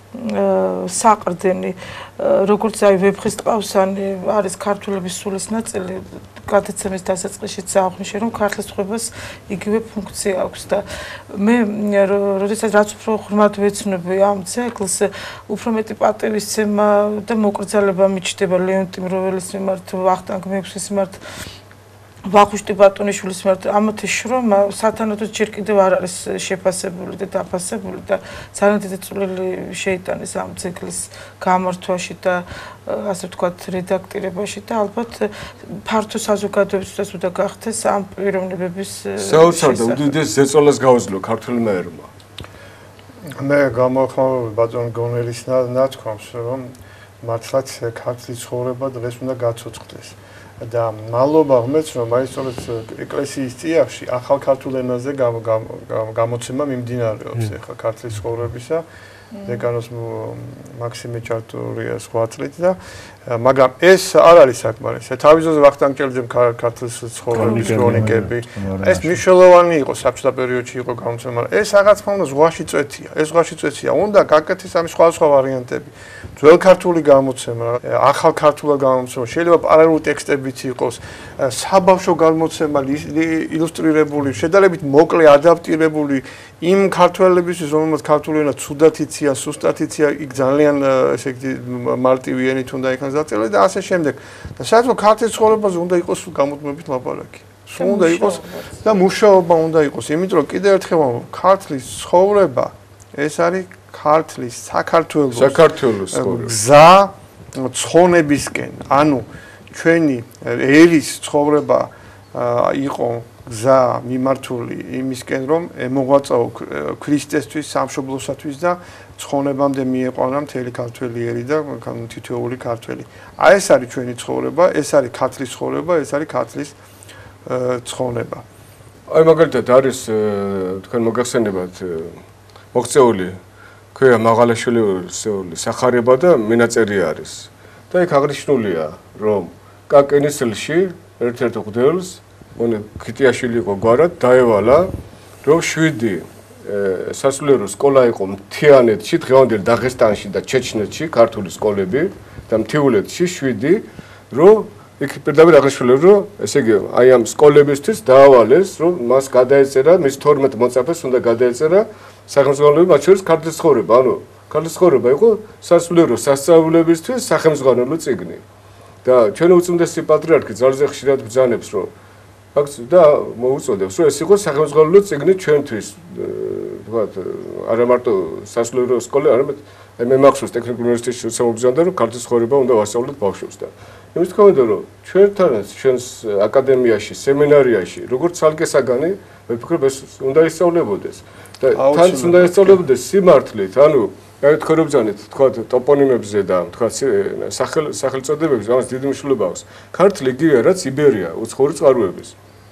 საყრდენი, როგორც აი ვეფხის ტყავსანი არის ქართულების სულის ნაწილი, გადაცემის დასაწყისშიც აღნიშნე, რომ ქართლის ცხოვრებას იგივე ფუნქცია აქვს და მე როდესაც რაც უფრო ღრმად ვეცნობი ამ ძეგლს, უფრო მეტი პატივისცემა და მოკრძალება მიჩნდება ლეონტი მროველის მიმართ, ვახტანგ მეფის მიმართ, ვახუშტი ბატონიშვილის მიმართ. ამათი შრომა სათანადოდ ჯერ კიდევ არ არის შეფასებული და დაფასებული და ძალიან დიდი წვლილი შეიტანეს ამ ძეგლის გამართვაში და ასე ვთქვათ რედაქტირებაში და ალბათ ფართო საზოგადოებისთვის უნდა გახდეს ამ პიროვნებების საოცარ და უდიდეს ზეწოლას გაუძლო ქართულმა ერმა. მე გამოხმაურები ბატონ გონელის ნათქვამს, რომ მართლაც ქართლის ცხოვრება დღეს უნდა გაცოცხლდეს. და მადლობა ღმერთს, რომ აი სწორედ ეკლესიის წიაღში ახალ ქართულ ენაზე გამოცემა მიმდინარეობს ახლა ქართლის ცხოვრებისა. დეკანოს მაქსიმე ჩარტურია სხვა წლით და მაგრამ ეს არ არის საკმარისი. თავისთავად ვახტანგელძე ქართლის ცხოვრების ქრონიკები ეს მნიშვნელოვანი იყო საბჭოთა პერიოდში იყო გამოცემა. ეს რაღაც თქმა უნდა ზღვაში წვეთია. ეს ზღვაში წვეთია. უნდა გაკეთდეს ამის სხვა სხვა ვარიანტები. ძველ ქართული გამოცემა, ახალ ქართულად გამოცემა, შეიძლება პარალელური ტექსტებიც იყოს, საბავშვო გამოცემა, ილუსტრირებული, შედარებით მოკლე ადაპტირებული იმ ქართველებისთვის, რომელთაც ქართული ენა ცუდად იციან, სუსტად იციან, იქ ძალიან ესე იგი მარტივი ენით უნდა იქნას დაწესებული და ასე შემდეგ. და საერთოდ ქართლის ცხოვრებაზე უნდა იყოს გამუდმებით ლაპარაკი. სულ უნდა იყოს და მუშაობა უნდა იყოს. იმიტომ რომ კიდევ ერთხელ ქართლის ცხოვრება ეს არის ქართლის საქართველოს საქართველოს ცხოვრება. გზა ცხონებისკენ, ანუ ჩვენი ერის ცხოვრება იყო გზა მიმართული იმისკენ, რომ მოღვაწაო ქრისტესთვის, სამშობლოსათვის და ცხონებამდე მieყვანა მთელი ქართველი ერი და თითოეული ქართველი. აი ეს არის ჩვენი ცხოვრება, ეს არის ქართლის ცხოვრება, ეს არის ქართლის ცხონება. აი მაგალითად არის თქვენ მოგახსენებათ მოქცეული ქვია მაღალაშვილის სახარება და მინაწერი არის. და იქ აღნიშნულია, რომ კაკენისელში ერთ-ერთ მღვდელს მონე ქიტიაშვილი იყო გვარად დაევალა, რომ შვიდი სასულიერო სკოლა იყო მთიანეთში, დღევანდელ დაღესტანში და ჩეჩნეთში, ქართული სკოლები და მთიულეთში შვიდი, რომ იქ პირდაპირ აღნიშნულია, რომ ესე იგი აი ამ სკოლებისთვის დაავალეს, რომ მას გადაეწერა, მის თორმეტ მოწაფეს უნდა გადაეწერა სახელმძღვანელოები, მათ შორის ქართლის ცხოვრება, ანუ ქართლის ცხოვრება იყო სასულიერო სასწავლებელისთვის სახელმძღვანელო წიგნი. და ჩვენ უწმიდესი პატრიარქი ძალზე ხშირად ბრძანებს, რომ ფაქტს და მოუწოდებს, რომ ეს იყოს სახელმძღვანელო წიგნი ჩვენთვის, თქვათ, არა მარტო სასულიერო სკოლა, არამედ მე მახსოვს ტექნიკურ უნივერსიტეტში სამობრძანდა, რომ ქართლის ცხოვრება უნდა ვასწავლოთ ბავშვებს და იმის თქმა უნდა, რომ ჩვენთანაც ჩვენს აკადემიაში, სემინარიაში, როგორც ცალკე საგანი, მე ვფიქრობ, ეს უნდა ისწავლებოდეს. და თანაც უნდა ისწავლებოდეს სიმართლით, ანუ აი თქვენ რომ ბრძანეთ, თქვათ, ტოპონიმებზე და თქვათ, სახელ სახელწოდებებზე, ამას დიდი მნიშვნელობა აქვს. ქართლი იგივეა, რაც იბერია, უცხოური წყაროების.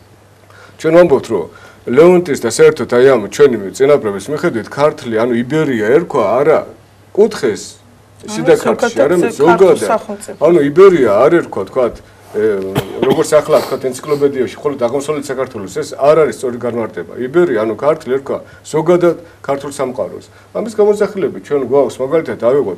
ჩვენ ვამბობთ, რომ ლეონტის და საერთოდ აი ამ ჩვენი წინაპრების მიხედვით ქართლი, ანუ იბერია ერქვა არა კუთხეს შიდა ქართლში, არამედ ზოგადად. ანუ იბერია არ ერქვა, თქვათ, როგორც ახლა თქვათ ენციკლოპედიაში, ხოლო აღმოსავლეთ საქართველოს ეს არ არის სწორი განმარტება. იბერია, ანუ ქართლი ერქვა ზოგადად ქართულ სამყაროს. ამის გამოსახულები ჩვენ გვაქვს, მაგალითად ავიღოთ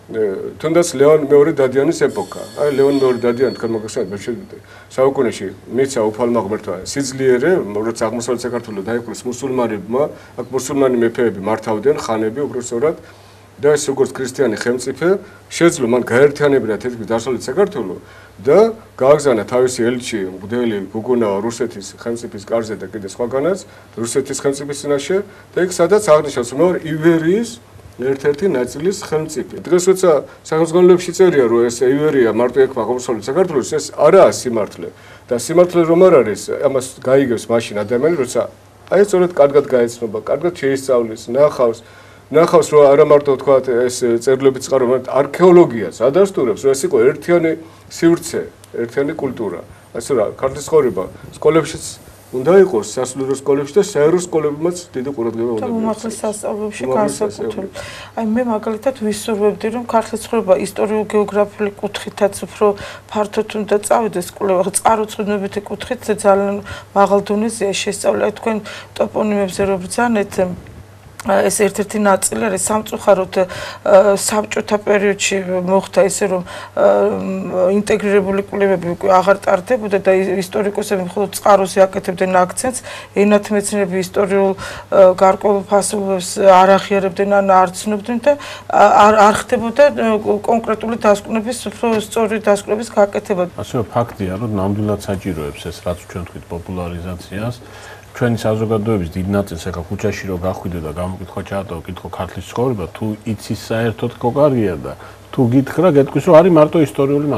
თუნდაც ლეონ მეორე დადიანის ეპოქა. აი ლეონ მეორე დადიანი თქვენ მოგახსენებთ ბოლშევიკები. საუკუნეში მიცა უფალმა ღმერთმა სიძლიერე, როცა აღმოსავლეთ საქართველოს დაიპყრეს მუსულმანებმა, აქ მუსულმანი მეფეები მართავდნენ ხანები უბრალოდ და ეს როგორც ქრისტიანი ხელმწიფე შეძლო მან გაერთიანებინა თეთრი დასავლეთ საქართველოს და გააგზავნა თავისი ელჩი მღვდელი გუგუნავა რუსეთის ხელმწიფის კარზე და კიდე სხვაგანაც რუსეთის ხელმწიფის წინაშე და იქ სადაც აღნიშნავს რომ ივერიის ერთ-ერთი ნაწილის ხელმწიფე. დღეს როცა სახელმძღვანელოებში წერია რომ ეს ივერია მარტო ეკვა აღმოსავლეთ საქართველოს ეს არაა სიმართლე და სიმართლე რომ არ არის ამას გაიგებს მაშინ ადამიანი როცა აი სწორედ კარგად გაეცნობა, კარგად შეისწავლის, ნახავს ნახავს რომ არა მარტო თქვა ეს წერილობიც წყარო, მაგრამ არქეოლოგიას ადასტურებს რომ ეს იყო ერთიანი სივრცე, ერთიანი კულტურა. ასე რა, ქართლის ცხოვრება სკოლებშიც უნდა იყოს, სასულიერო სკოლებში და საერო სკოლებმაც დიდი ყურადღება უნდა მიეღოს. უმაღლეს სასწავლებლებში განსაკუთრებით. აი მე მაგალითად ვისურვებდი რომ ქართლის ცხოვრება ისტორიულ-გეოგრაფიული კუთხითაც უფრო ფართოდ უნდა წავიდეს კვლევა, წყაროწმუნებითი კუთხით ძალიან მაღალ დონეზეა შესწავლა. თქვენ ტოპონიმებზე რო ბრძანეთ ეს ერთ-ერთი ნაწილი არის სამწუხაროდ საბჭოთა პერიოდში მოხდა ისე რომ ინტეგრირებული კვლევები უკვე აღარ ტარდებოდა და ისტორიკოსები მხოლოდ წყაროზე აკეთებდნენ აქცენტს, ენათმეცნიერები ისტორიულ გარკვეულ ფასობებს არ აღიარებდნენ ან არ ცნობდნენ და არ არ ხდებოდა კონკრეტული დასკვნების უფრო სწორი დასკვნების გაკეთება. ასევე ფაქტია რომ ნამდვილად საჭიროებს ეს რაც ჩვენ თქვით პოპულარიზაციას ჩვენი საზოგადოების დიდ ნაწილს ეხა ქუჩაში რო გახვიდე და გამოკითხვა ჩაატო, კითხო ქართლის ცხოვრება, თუ იცის საერთოდ კოკარია და თუ გითხრა, გეტყვის რომ არის მარტო ისტორიული მატიანე.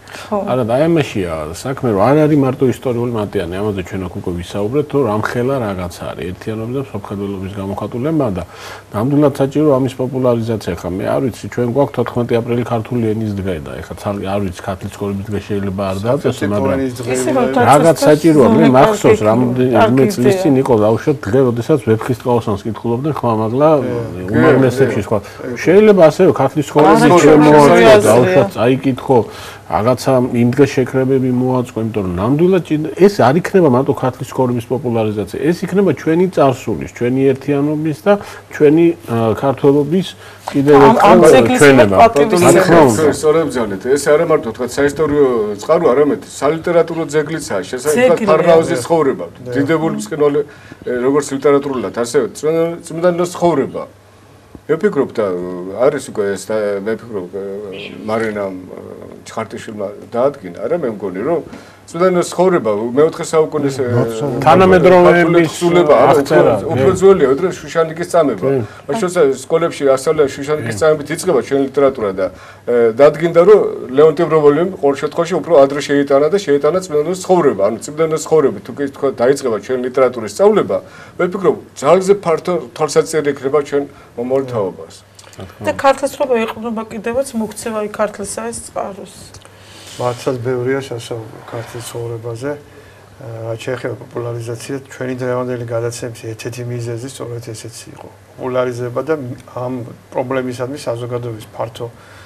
არა და აი ამაშია საქმე რომ არ არის მარტო ისტორიული მატიანე ამაზე ჩვენ აქ უკვე ვისაუბრეთ თუ რამხელა რაღაც არის ერთიანობის და სამხედროების გამოხატულება და ნამდვილად საჭირო ამის პოპულარიზაცია ხა მე არ ვიცი ჩვენ გვაქვს თოთხმეტი აპრილი ქართული ენის დღე და ეხლა არ ვიცი ქართლის ცხოვრების დღე შეიძლება არ დაწესო მაგრამ რაღაც საჭიროა მე მახსოვს რამდენიმე წლის წინ იყო დაუშვათ დღე როდესაც ვეფხისტ ყაოსანს კითხულობდნენ ხმა მაგლა უმაღლესებში სხვა შეიძლება ასევე ქართლის ცხოვრების შემოაწყო დაუშვათ წაიკითხო რაღაცა იმ დღეს შეკრებები მოაწყო, იმიტომ რომ ნამდვილად ეს არ იქნება მარტო ქართლის ცხოვრების პოპულარიზაცია, ეს იქნება ჩვენი წარსულის, ჩვენი ერთიანობის და ჩვენი ქართველობის კიდევ ერთ ჩვენება. სწორედ ბრძანეთ, ეს არა მარტო თქვა საისტორიო წყარო, არამედ სალიტერატურო ძეგლიცაა, შესაძლოა ფარნაოზის ცხოვრება, დიდებული მსკენოლე როგორც ლიტერატურულად, ასევე წმინდანოს ცხოვრება. მე ვფიქრობ და არის უკვე ეს მე ვფიქრობ მარინამ ჩხარტიშვილმა დაადგინა, არა მე მგონი რომ წმინდანოს ცხოვრება მეოთხე საუკუნის თანამედროვეების სულება უფრო ძველია, ვიდრე შუშანიკის წამება. მაშინ სკოლებში ასწავლია შუშანიკის წამებით იწყება ჩვენი ლიტერატურა და დაადგინდა რომ ლეონტი ბროვოლიმ ყოველ შემთხვევაში უფრო ადრე შეიტანა და შეიტანა წმინდანოს ცხოვრება. ანუ წმინდანოს ცხოვრებით თუ თქვა დაიწყება ჩვენი ლიტერატურის სწავლება, მე ვფიქრობ ძალზე ფართო თვალსაჩინო იქნება ჩვენ მომავალ თაობას. და ქართლის ცხოვრება ეყრდნობა კიდევაც მოქცევა ქართლისა ეს წყაროს. მართლაც ბევრია სასაუბრო ქართლის ცხოვრებაზე. რაც შეეხება პოპულარიზაციას, ჩვენი დღევანდელი გადაცემის ერთ-ერთი მიზეზი სწორედ ესეც იყო. პოპულარიზება და ამ პრობლემისადმი საზოგადოების ფართო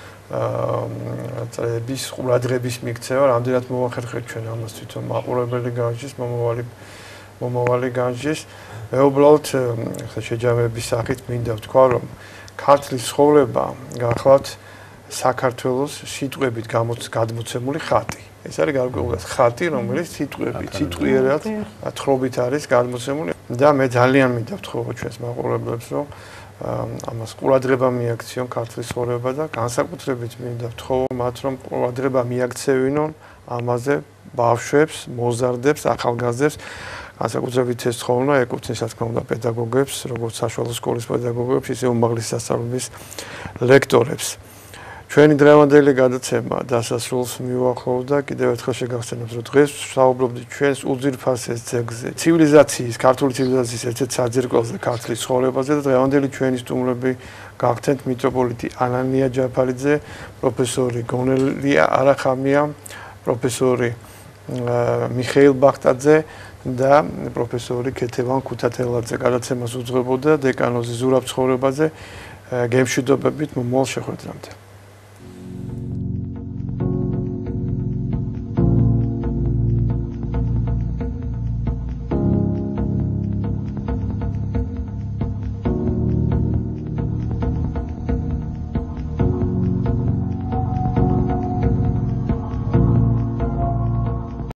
წრეების, ყურადღების მიქცევა, რამდენად მოახერხეთ ჩვენ ამას თვითონ მაყურებელი განჯის, მომავალი მომავალი განჯის. მე უბრალოდ ხა შეჯამების სახით მინდა ვთქვა, რომ ქართლის ცხოვრება გახლავთ საქართველოს სიტყვებით გადმოცემული ხატი. ეს არის გარკვეულად ხატი, რომელიც სიტყვებით, სიტყვიერად თხრობით არის გადმოცემული და მე ძალიან მინდა ვთხოვო ჩვენს მაყურებლებს, რომ ამას ყურადღება მიაქციონ ქართლის ცხოვრება და განსაკუთრებით მინდა ვთხოვო მათ, რომ ყურადღება მიაქცევინონ ამაზე ბავშვებს, მოზარდებს, ახალგაზრდებს. განსაკუთრებით ეს თხოვნა ეკუთვნის რა თქმა უნდა პედაგოგებს, როგორც საშუალო სკოლის პედაგოგებს, ისე უმაღლესი სასწავლებლის ლექტორებს. ჩვენი დღევანდელი გადაცემა დასასრულს მივუახლოვდა, კიდევ ერთხელ შეგახსენებთ, რომ დღეს ვსაუბრობდით ჩვენს უძვირფასეს ძეგლზე, ცივილიზაციის, ქართული ცივილიზაციის ერთ-ერთ საძირკველზე, ქართლის ცხოვრებაზე და დღევანდელი ჩვენი სტუმრები გახდენთ მიტროპოლიტი ანანია ჯაფარიძე, პროფესორი გონელია არახამია, პროფესორი მიხეილ ბახტაძე და პროფესორი ქეთევან ქუთათელაძე. გადაცემას უძღვებოდა დეკანოზი ზურაბ ცხოვრებაზე. გემშვიდობებით მომავალ შეხვედრამდე.